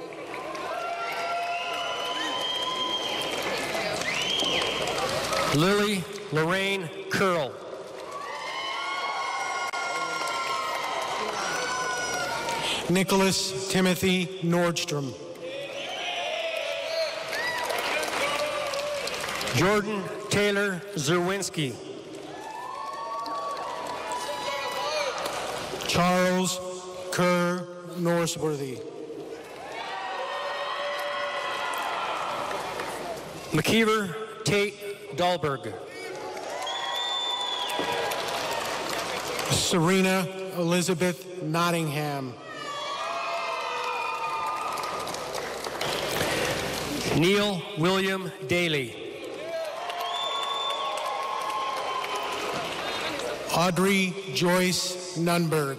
Lily Lorraine Curl. Nicholas Timothy Nordstrom. Jordan Taylor Zerwinski. Charles Kerr Norseworthy. McKeever Tate Dahlberg. Serena Elizabeth Nottingham. Neil William Daly. Audrey Joyce Nunberg.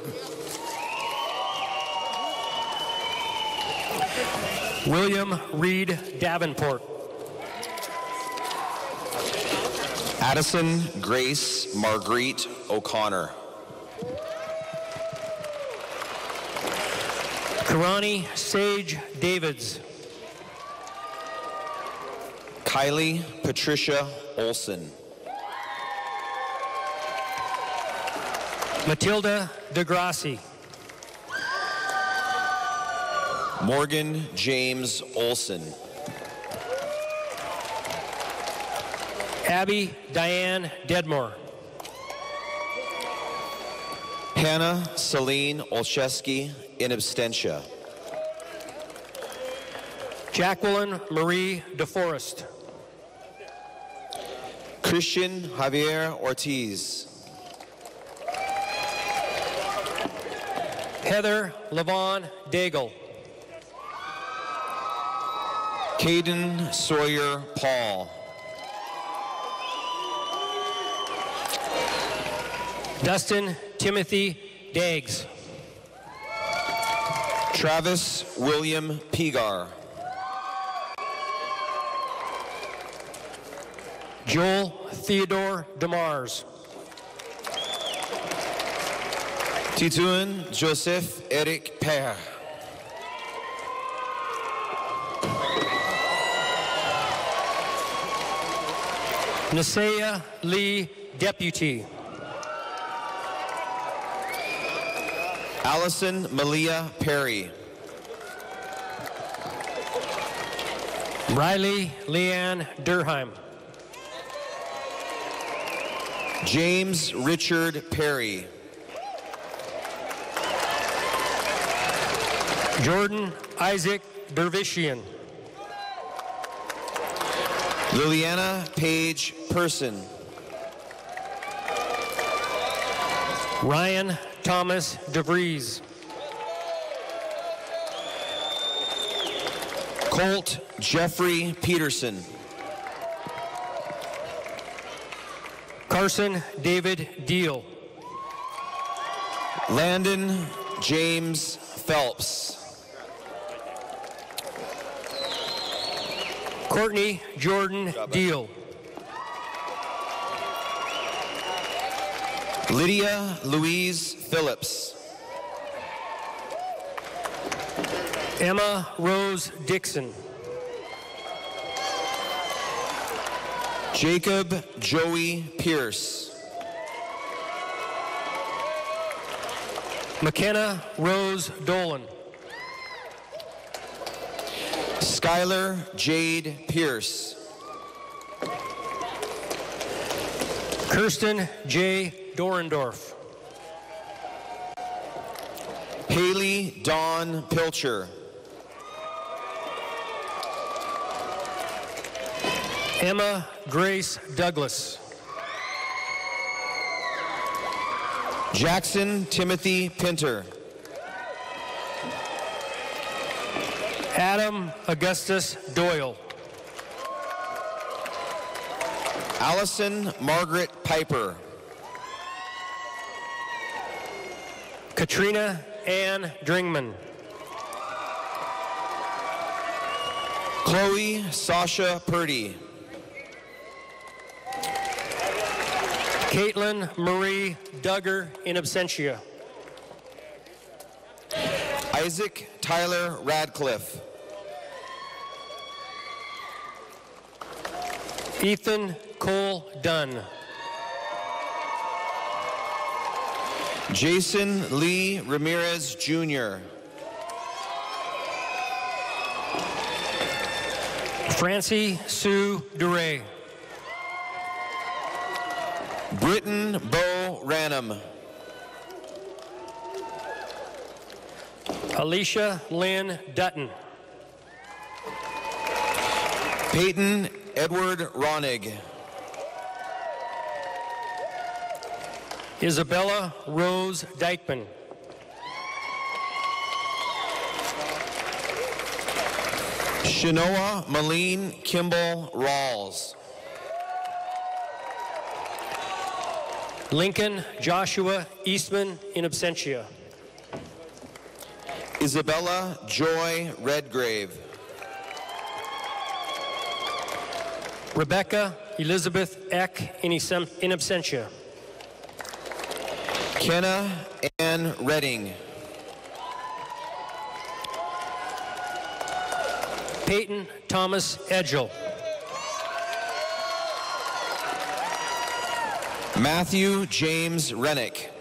William Reed Davenport. Addison Grace Marguerite O'Connor. Karani Sage Davids. Kylie Patricia Olson. Matilda DeGrassi. Morgan James Olson. Abby Diane Dedmore. Hannah Celine Olszewski in absentia. Jacqueline Marie DeForest. Christian Javier Ortiz. Heather Levon Daigle. Caden Sawyer Paul. Dustin Timothy Daggs. Travis William Pigar. Joel Theodore DeMars. Titun Joseph Eric Père. Nasaya Lee Deputy. Allison Malia Perry. Riley Leanne Durheim. James Richard Perry. Jordan Isaac Dervishian. Liliana Page Person. Ryan Thomas DeVries. Colt Jeffrey Peterson. Carson David Deal. Landon James Phelps. Courtney Jordan Deal. Lydia Louise Phillips. Emma Rose Dixon. Jacob Joey Pierce. McKenna Rose Dolan. Skylar Jade Pierce. Kirsten J. Dorendorf. Haley Dawn Pilcher. Emma Grace Douglas. Jackson Timothy Pinter. Adam Augustus Doyle. Allison Margaret Piper. Katrina Ann Dringman. Chloe Sasha Purdy. Caitlin Marie Duggar in absentia. Isaac Tyler Radcliffe. Ethan Cole Dunn. Jason Lee Ramirez Junior Francie Sue Duray. Britton Bo Ranum. Alicia Lynn Dutton. Peyton Edward Ronig. Isabella Rose Dykeman. Shanoa Malene Kimball Rawls. Lincoln Joshua Eastman in absentia. Isabella Joy Redgrave. Rebecca Elizabeth Eck in, in absentia. Kenna Ann Redding. Peyton Thomas Edgell. Matthew James Rennick.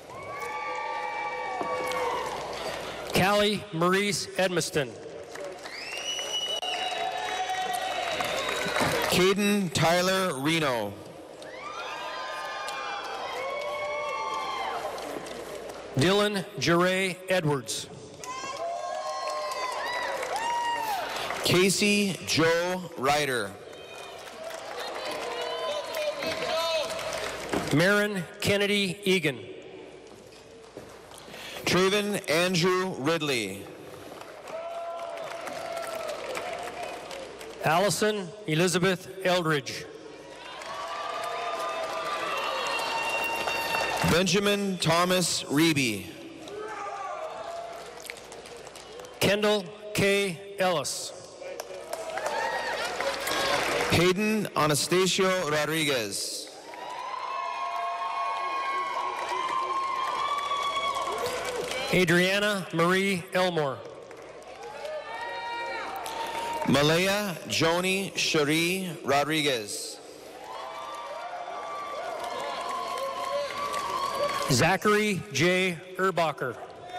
Callie Maurice Edmiston. Caden Tyler Reno. Dylan Jeray Edwards. Casey Joe Ryder. Marin Kennedy Egan. Traven Andrew Ridley. Allison Elizabeth Eldridge. Benjamin Thomas Reeby. Kendall K. Ellis. Hayden Anastasio Rodriguez. Adriana Marie Elmore. Malaya Joni Cherie Rodriguez. Zachary J. Erbacher.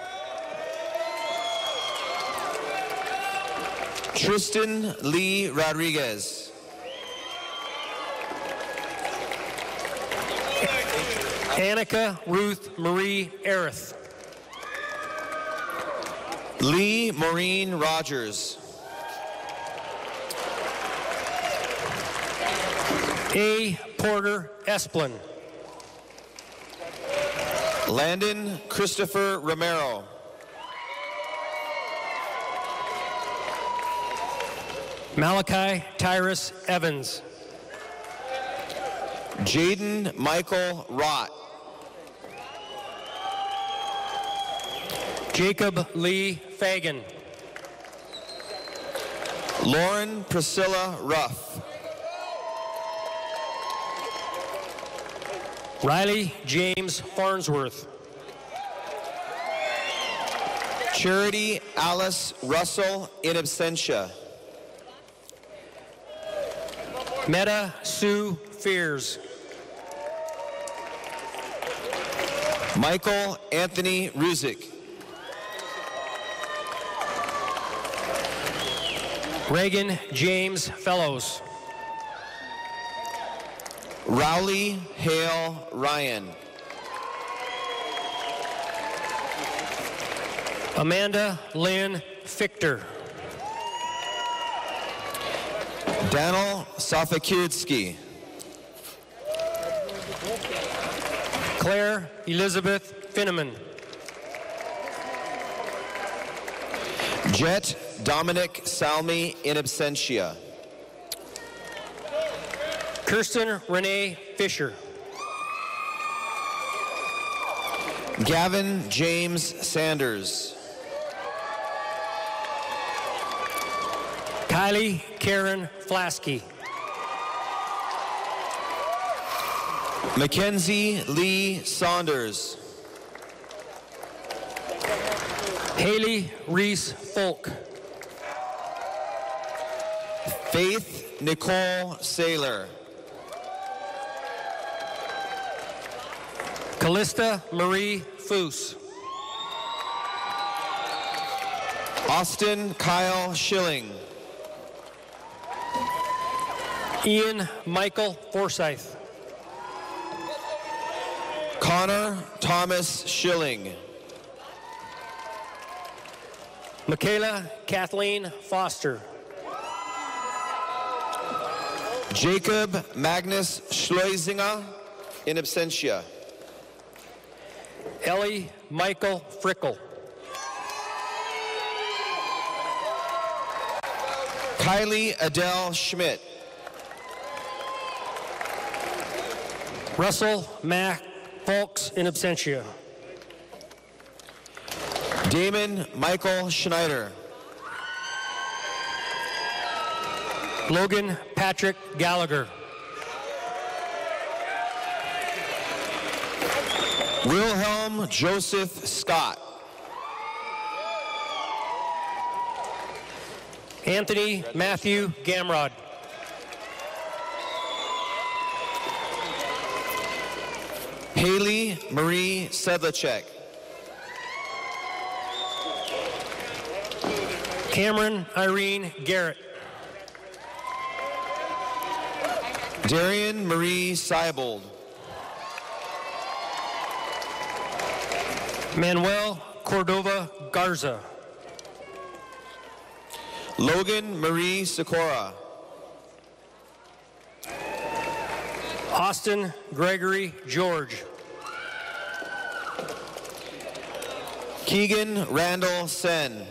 Tristan Lee Rodriguez. Annika Ruth Marie Arith. Lee Maureen Rogers. A. Porter Esplin. Landon Christopher Romero. Malachi Tyrus Evans. Jaden Michael Rott. Jacob Lee Fagan. Lauren Priscilla Ruff. Riley James Farnsworth. Charity Alice Russell in absentia. Meta Sue Fears. Michael Anthony Ruzick. Reagan James Fellows. Rowley Hale Ryan. Amanda Lynn Fichter. Daniel Safakirdsky. Claire Elizabeth Finneman. Jet Dominic Salmi in absentia. Kirsten Renee Fisher. Gavin James Sanders. Kylie Karen Flasky. Mackenzie Lee Saunders. Haley Reese Folk. Faith Nicole Saylor. Callista Marie Foose. Austin Kyle Schilling. Ian Michael Forsyth. Connor Thomas Schilling. Michaela Kathleen Foster. Jacob Magnus Schleisinger in absentia. Ellie Michael Frickel. Kylie Adele Schmidt. Russell Mac Folks in absentia. Damon Michael Schneider. Logan Patrick Gallagher. Wilhelm Joseph Scott. Anthony Matthew Gamrod. Haley Marie Sedlacek. Cameron Irene Garrett. Darian Marie Seibold. Manuel Cordova Garza. Logan Marie Sikora. Austin Gregory George. Keegan Randall Sen.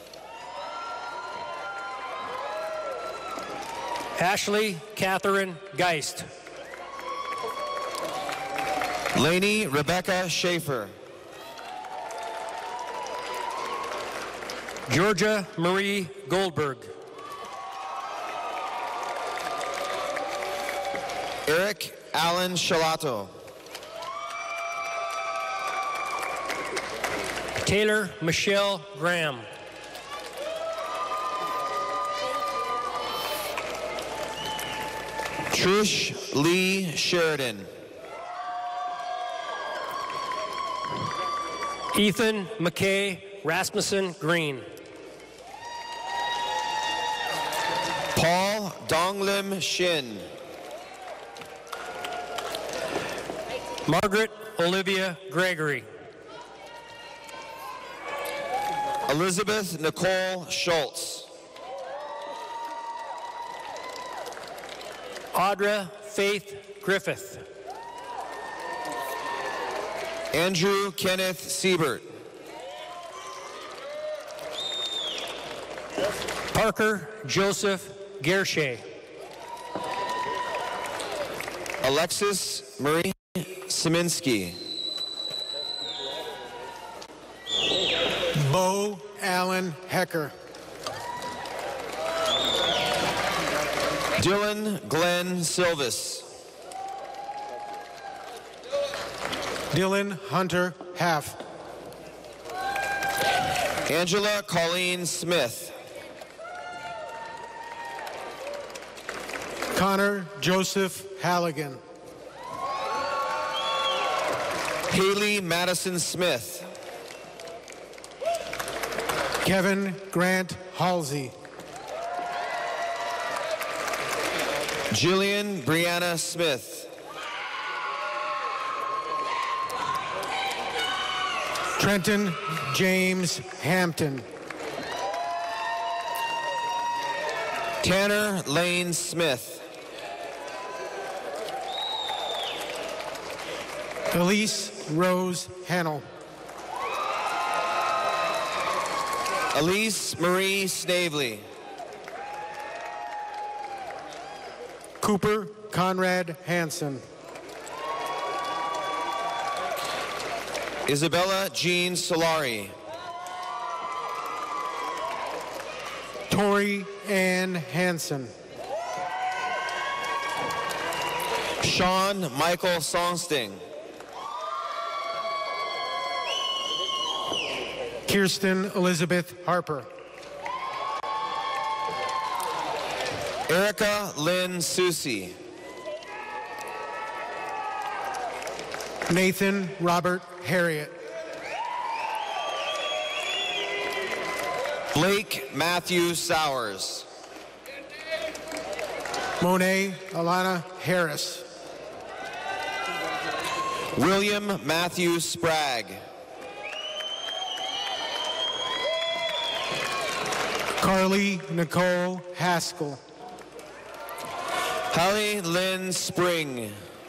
Ashley Catherine Geist. Lainey Rebecca Schaefer. Georgia Marie Goldberg. Eric Allen Shalato. Taylor Michelle Graham. Trish Lee Sheridan. Ethan McKay Rasmussen Green. Paul Donglim Shin. Margaret Olivia Gregory. Elizabeth Nicole Schultz. Audra Faith Griffith. Andrew Kenneth Siebert. Parker Joseph Gershay. Alexis Marie Szyminski. Bo Allen Hecker. Dylan Glenn Silvis. Dylan Hunter Half. Angela Colleen Smith. Connor Joseph Halligan. Haley Madison Smith. Kevin Grant Halsey. Jillian Brianna Smith. Trenton James Hampton. Tanner Lane Smith. Elise Rose Hennell. Elise Marie Snavely. Cooper Conrad Hansen. Isabella Jean Solari. Tori Ann Hansen. Sean Michael Songsting. Kirsten Elizabeth Harper. Erica Lynn Susi. Nathan Robert Harriet. Blake Matthew Sowers. Monet Alana Harris. William Matthew Spragg. Carly Nicole Haskell. Hallie Lynn Spring.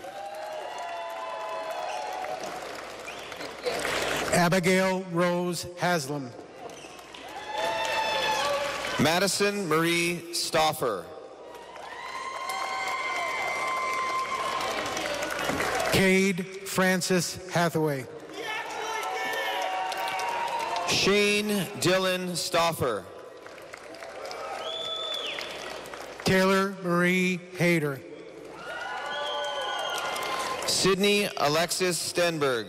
Abigail Rose Haslam. Madison Marie Stoffer. Cade Francis Hathaway. Shane Dylan Stoffer. Taylor Marie Hayter. Sydney Alexis Stenberg.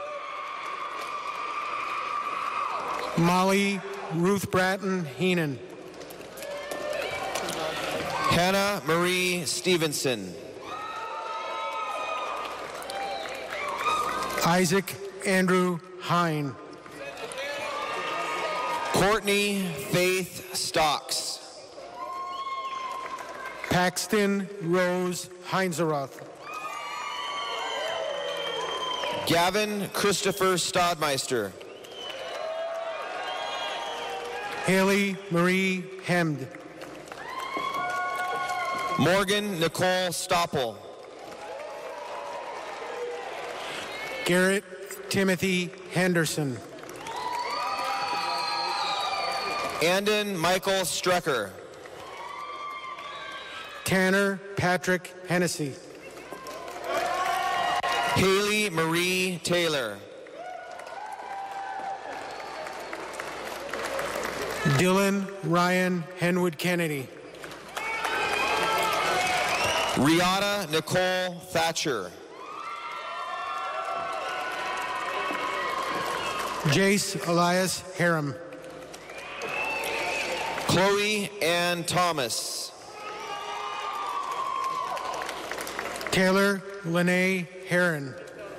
Molly Ruth Bratton Heenan. Hannah Marie Stevenson. Isaac Andrew Hine. Courtney Faith Stocks. Paxton Rose Heinzeroth. Gavin Christopher Stodmeister. Haley Marie Hemd. Morgan Nicole Stoppel. Garrett Timothy Henderson. Andon Michael Strecker. Tanner Patrick Hennessy. Haley Marie Taylor. Dylan Ryan Henwood Kennedy. Rihanna Nicole Thatcher. Jace Elias Harem. Chloe Ann Thomas. Taylor Lene Heron.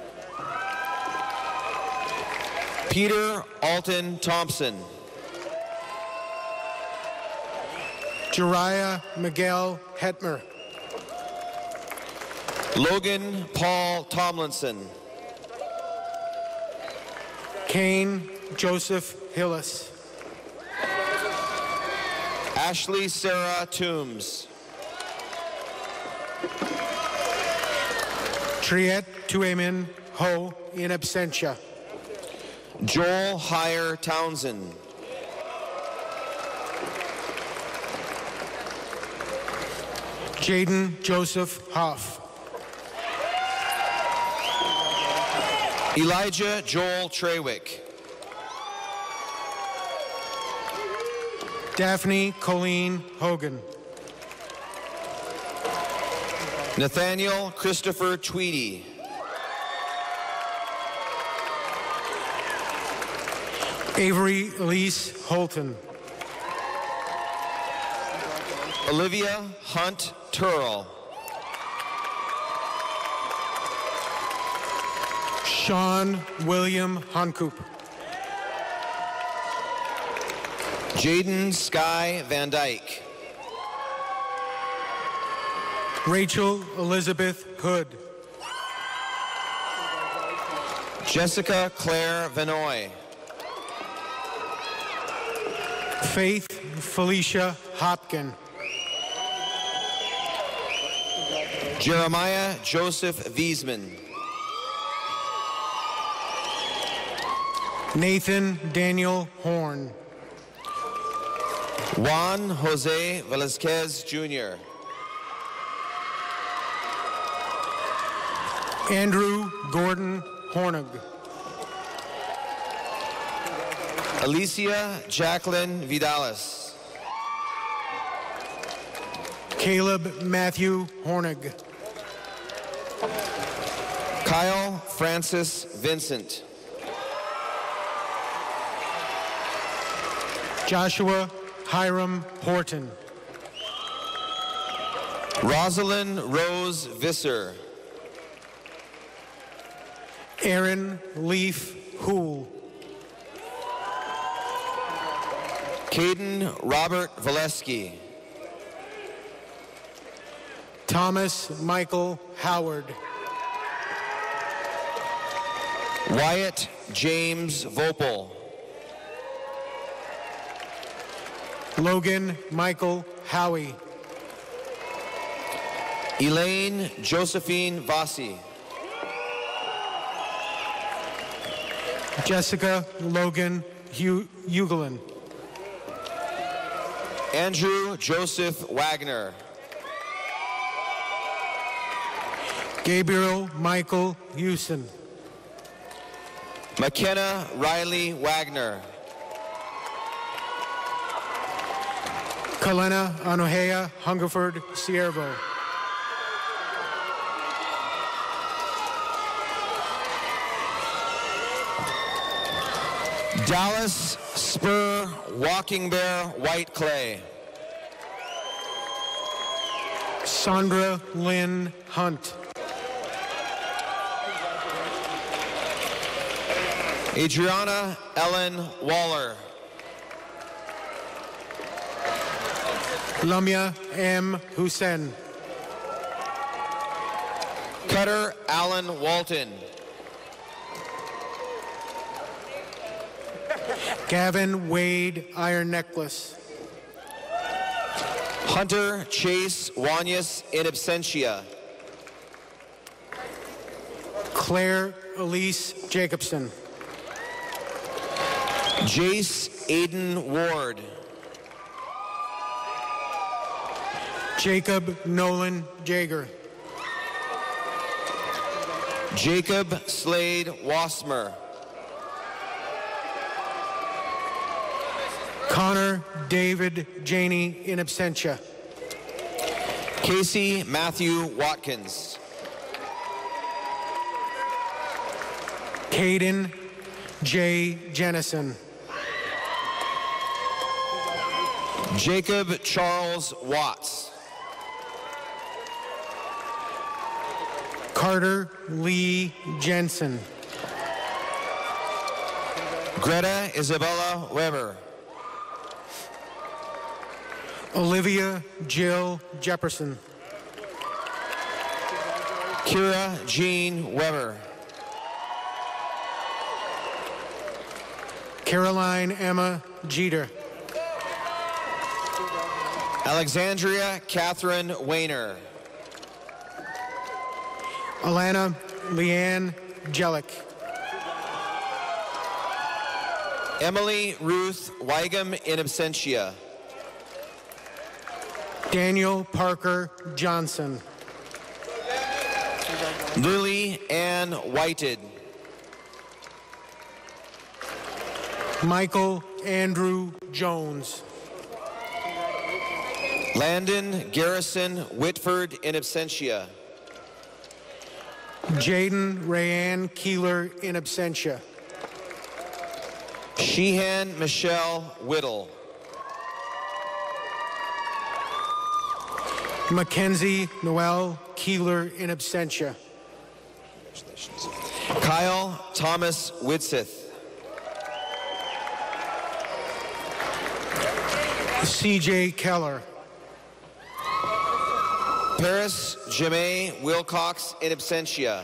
Peter Alton Thompson. Jariah Miguel Hetmer. Logan Paul Tomlinson. Kane Joseph Hillis. Ashley Sarah Toombs. Triet Tuemin Ho in absentia. Joel Heyer Townsend. Jaden Joseph Hoff. Elijah Joel Trewick. Daphne Colleen Hogan. Nathaniel Christopher Tweedy. Avery Elise Holton. Olivia Hunt Turl. Sean William Honcoop. Jaden Sky Van Dyke. Rachel Elizabeth Hood. Jessica Claire Vanoy. Faith Felicia Hopkin. Jeremiah Joseph Wiesman. Nathan Daniel Horn. Juan Jose Velasquez Junior Andrew Gordon Hornig. Alicia Jacqueline Vidalis. Caleb Matthew Hornig. Kyle Francis Vincent. Joshua Hiram Horton. Rosalind Rose Visser. Aaron Leaf Hool. Caden Robert Valesky. Thomas Michael Howard. Wyatt James Vopel. Logan Michael Howie. Elaine Josephine Vossi. Jessica Logan Hugelin. Andrew Joseph Wagner. Gabriel Michael Hewson. McKenna Riley Wagner. Kalena Anohea Hungerford Siervo. Dallas Spur Walking Bear White Clay. Sandra Lynn Hunt. Adriana Ellen Waller. Lamia M. Hussein. Cutter Allen Walton. Gavin Wade Iron Necklace. Hunter Chase Wanyas in absentia. Claire Elise Jacobson. Jace Aiden Ward. Jacob Nolan Jager. Jacob Slade Wasmer. Connor David Janey in absentia. Casey Matthew Watkins. Caden J. Jennison. Jacob Charles Watts. Carter Lee Jensen. Greta Isabella Weber. Olivia Jill Jefferson. Kira Jean Weber. Caroline Emma Jeter. Alexandria Catherine Wayner. Alana Leanne Jellick. Emily Ruth Wygum in absentia. Daniel Parker Johnson. Lily Ann Whited. Michael Andrew Jones. Landon Garrison Whitford in absentia. Jaden Rayanne Keeler in absentia. Sheehan Michelle Whittle. Mackenzie Noel Keeler in absentia. Kyle Thomas Whitseth. C J Keller. Paris Jemae Wilcox in absentia.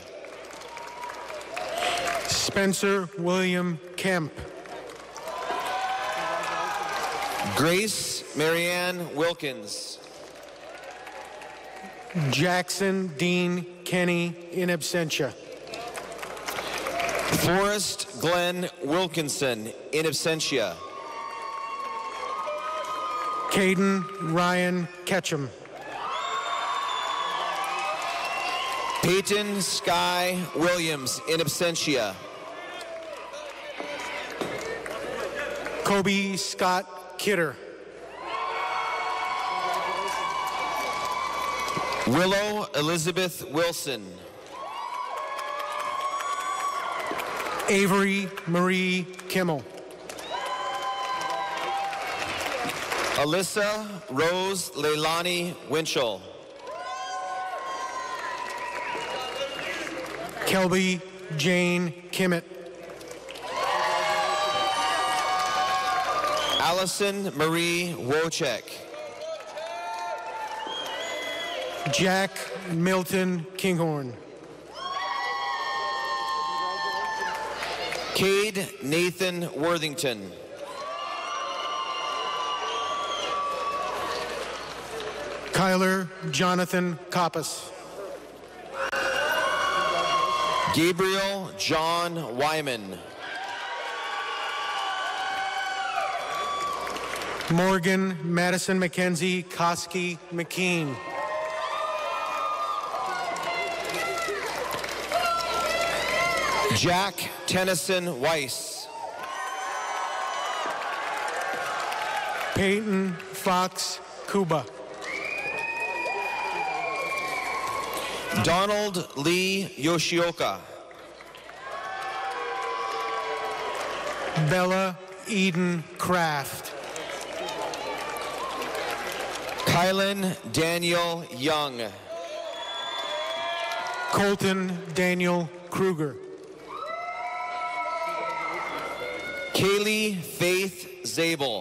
Spencer William Kemp. Grace Marianne Wilkins. Jackson Dean Kenny in absentia. Forrest Glenn Wilkinson in absentia. Caden Ryan Ketchum. Peyton Sky Williams in absentia. Kobe Scott Kidder. Willow Elizabeth Wilson. Avery Marie Kimmel. Alyssa Rose Leilani Winchell. Kelby Jane Kimmett. Allison Marie Wojcik. Jack Milton Kinghorn. Cade Nathan Worthington. Kyler Jonathan Koppas. Gabriel John Wyman. Morgan Madison McKenzie Koski McKean. Jack Tennyson Weiss. Peyton Fox Kuba. Donald Lee Yoshioka. Bella Eden Kraft. Kylan Daniel Young. Colton Daniel Kruger. Kaylee Faith Zabel.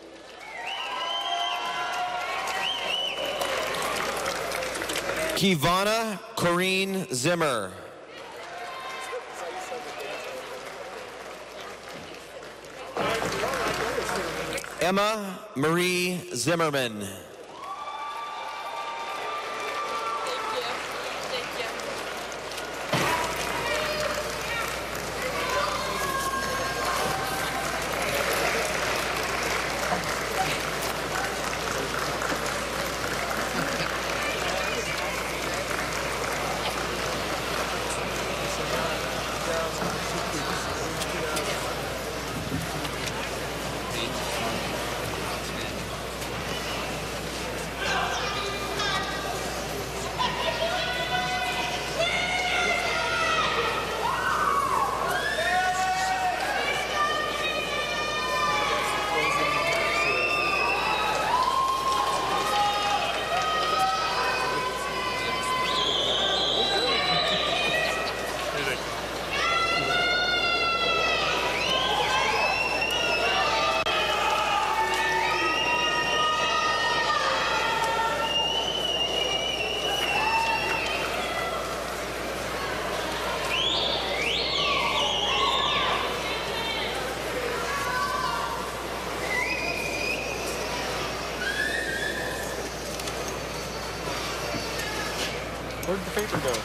Kivana Corrine Zimmer. Emma Marie Zimmerman. Where'd the paper go?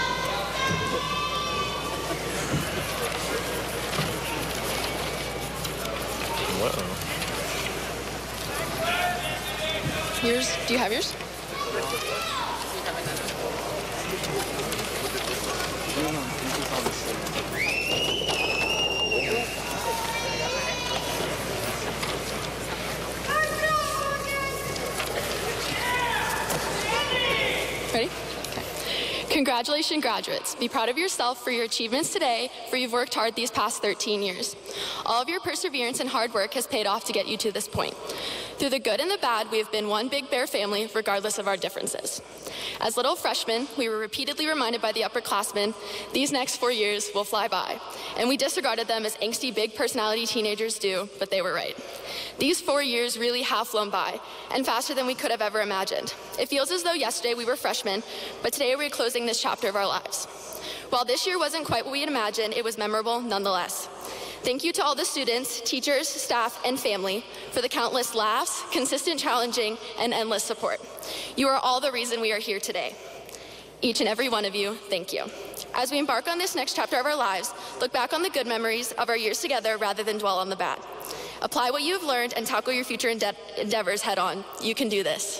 Uh-oh. Yours? Do you have yours? Ready? Okay. Congratulations, graduates. Be proud of yourself for your achievements today, for you've worked hard these past thirteen years. All of your perseverance and hard work has paid off to get you to this point. Through the good and the bad, we have been one big Bear family, regardless of our differences. As little freshmen, we were repeatedly reminded by the upperclassmen, these next four years will fly by. And we disregarded them as angsty, big personality teenagers do, but they were right. These four years really have flown by, and faster than we could have ever imagined. It feels as though yesterday we were freshmen, but today we're closing this chapter of our lives. While this year wasn't quite what we had imagined, it was memorable nonetheless. Thank you to all the students, teachers, staff, and family for the countless laughs, consistent challenging, and endless support. You are all the reason we are here today. Each and every one of you, thank you. As we embark on this next chapter of our lives, look back on the good memories of our years together rather than dwell on the bad. Apply what you have learned and tackle your future ende- endeavors head on. You can do this.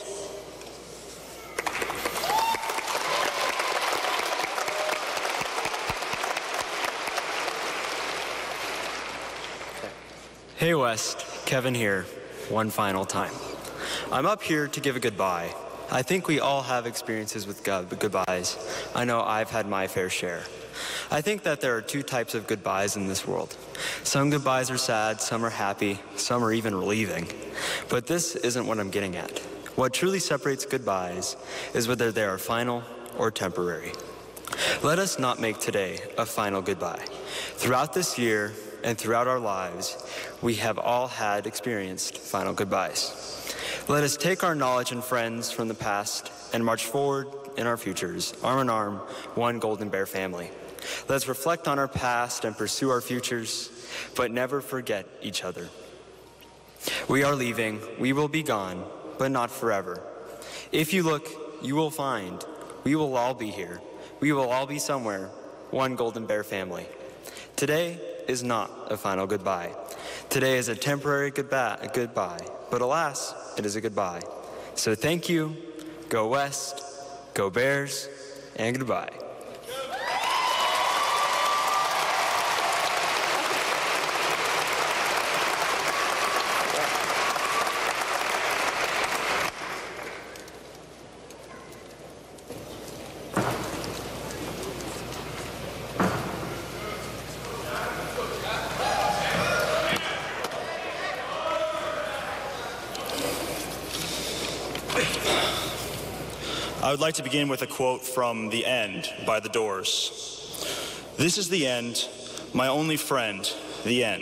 Hey West, Kevin here, one final time. I'm up here to give a goodbye. I think we all have experiences with go- goodbyes. I know I've had my fair share. I think that there are two types of goodbyes in this world. Some goodbyes are sad, some are happy, some are even relieving. But this isn't what I'm getting at. What truly separates goodbyes is whether they are final or temporary. Let us not make today a final goodbye. Throughout this year and throughout our lives, we have all had experienced final goodbyes. Let us take our knowledge and friends from the past and march forward in our futures, arm in arm, one Golden Bear family. Let's reflect on our past and pursue our futures, but never forget each other. We are leaving, we will be gone, but not forever. If you look, you will find, we will all be here. We will all be somewhere, one Golden Bear family. Today is not a final goodbye. Today is a temporary goodbye, a goodbye, but alas, it is a goodbye. So thank you, go West, go Bears, and goodbye. I would like to begin with a quote from The End by The Doors. This is the end, my only friend, the end.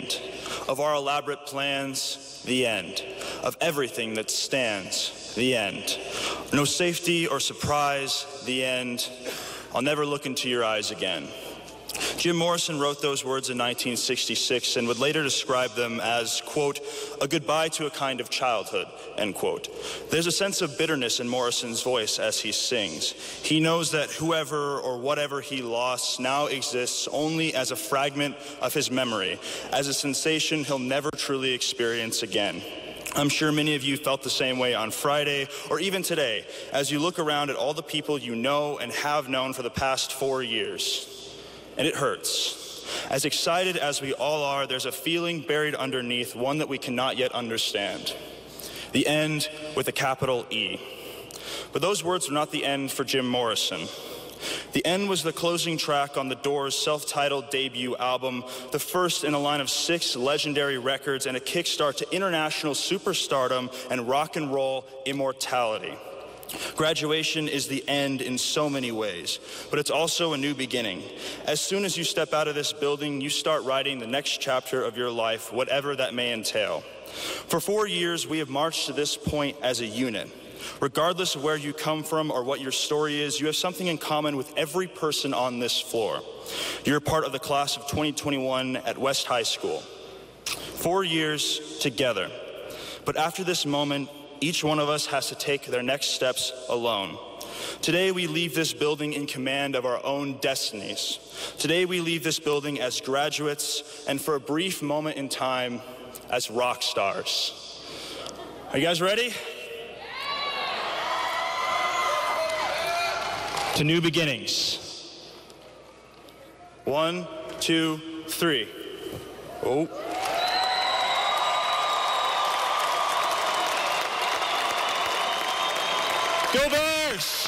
Of our elaborate plans, the end. Of everything that stands, the end. No safety or surprise, the end. I'll never look into your eyes again. Jim Morrison wrote those words in nineteen sixty-six and would later describe them as, quote, a goodbye to a kind of childhood, end quote. There's a sense of bitterness in Morrison's voice as he sings. He knows that whoever or whatever he lost now exists only as a fragment of his memory, as a sensation he'll never truly experience again. I'm sure many of you felt the same way on Friday, or even today, as you look around at all the people you know and have known for the past four years. And it hurts. As excited as we all are, there's a feeling buried underneath, one that we cannot yet understand. The end with a capital E. But those words were not the end for Jim Morrison. The end was the closing track on the Doors' self-titled debut album, the first in a line of six legendary records and a kickstart to international superstardom and rock and roll immortality. Graduation is the end in so many ways, but it's also a new beginning. As soon as you step out of this building, you start writing the next chapter of your life, whatever that may entail. For four years, we have marched to this point as a unit. Regardless of where you come from or what your story is, you have something in common with every person on this floor. You're part of the class of twenty twenty-one at West High School. Four years together. But after this moment, each one of us has to take their next steps alone. Today we leave this building in command of our own destinies. Today we leave this building as graduates and for a brief moment in time as rock stars. Are you guys ready? To new beginnings. One, two, three. Oh. Go Bears!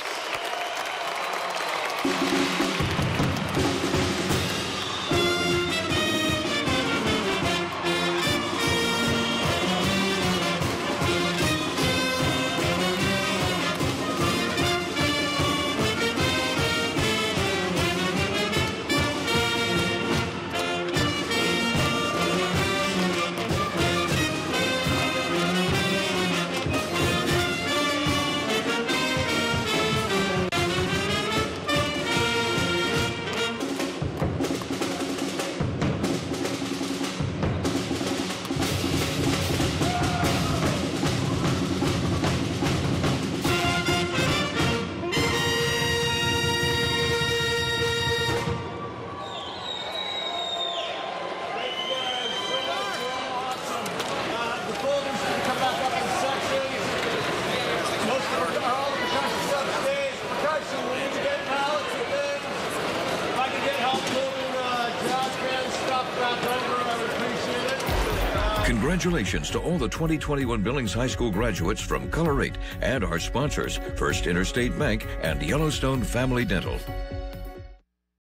Congratulations to all the twenty twenty-one Billings High School graduates from Color eight and our sponsors, First Interstate Bank and Yellowstone Family Dental.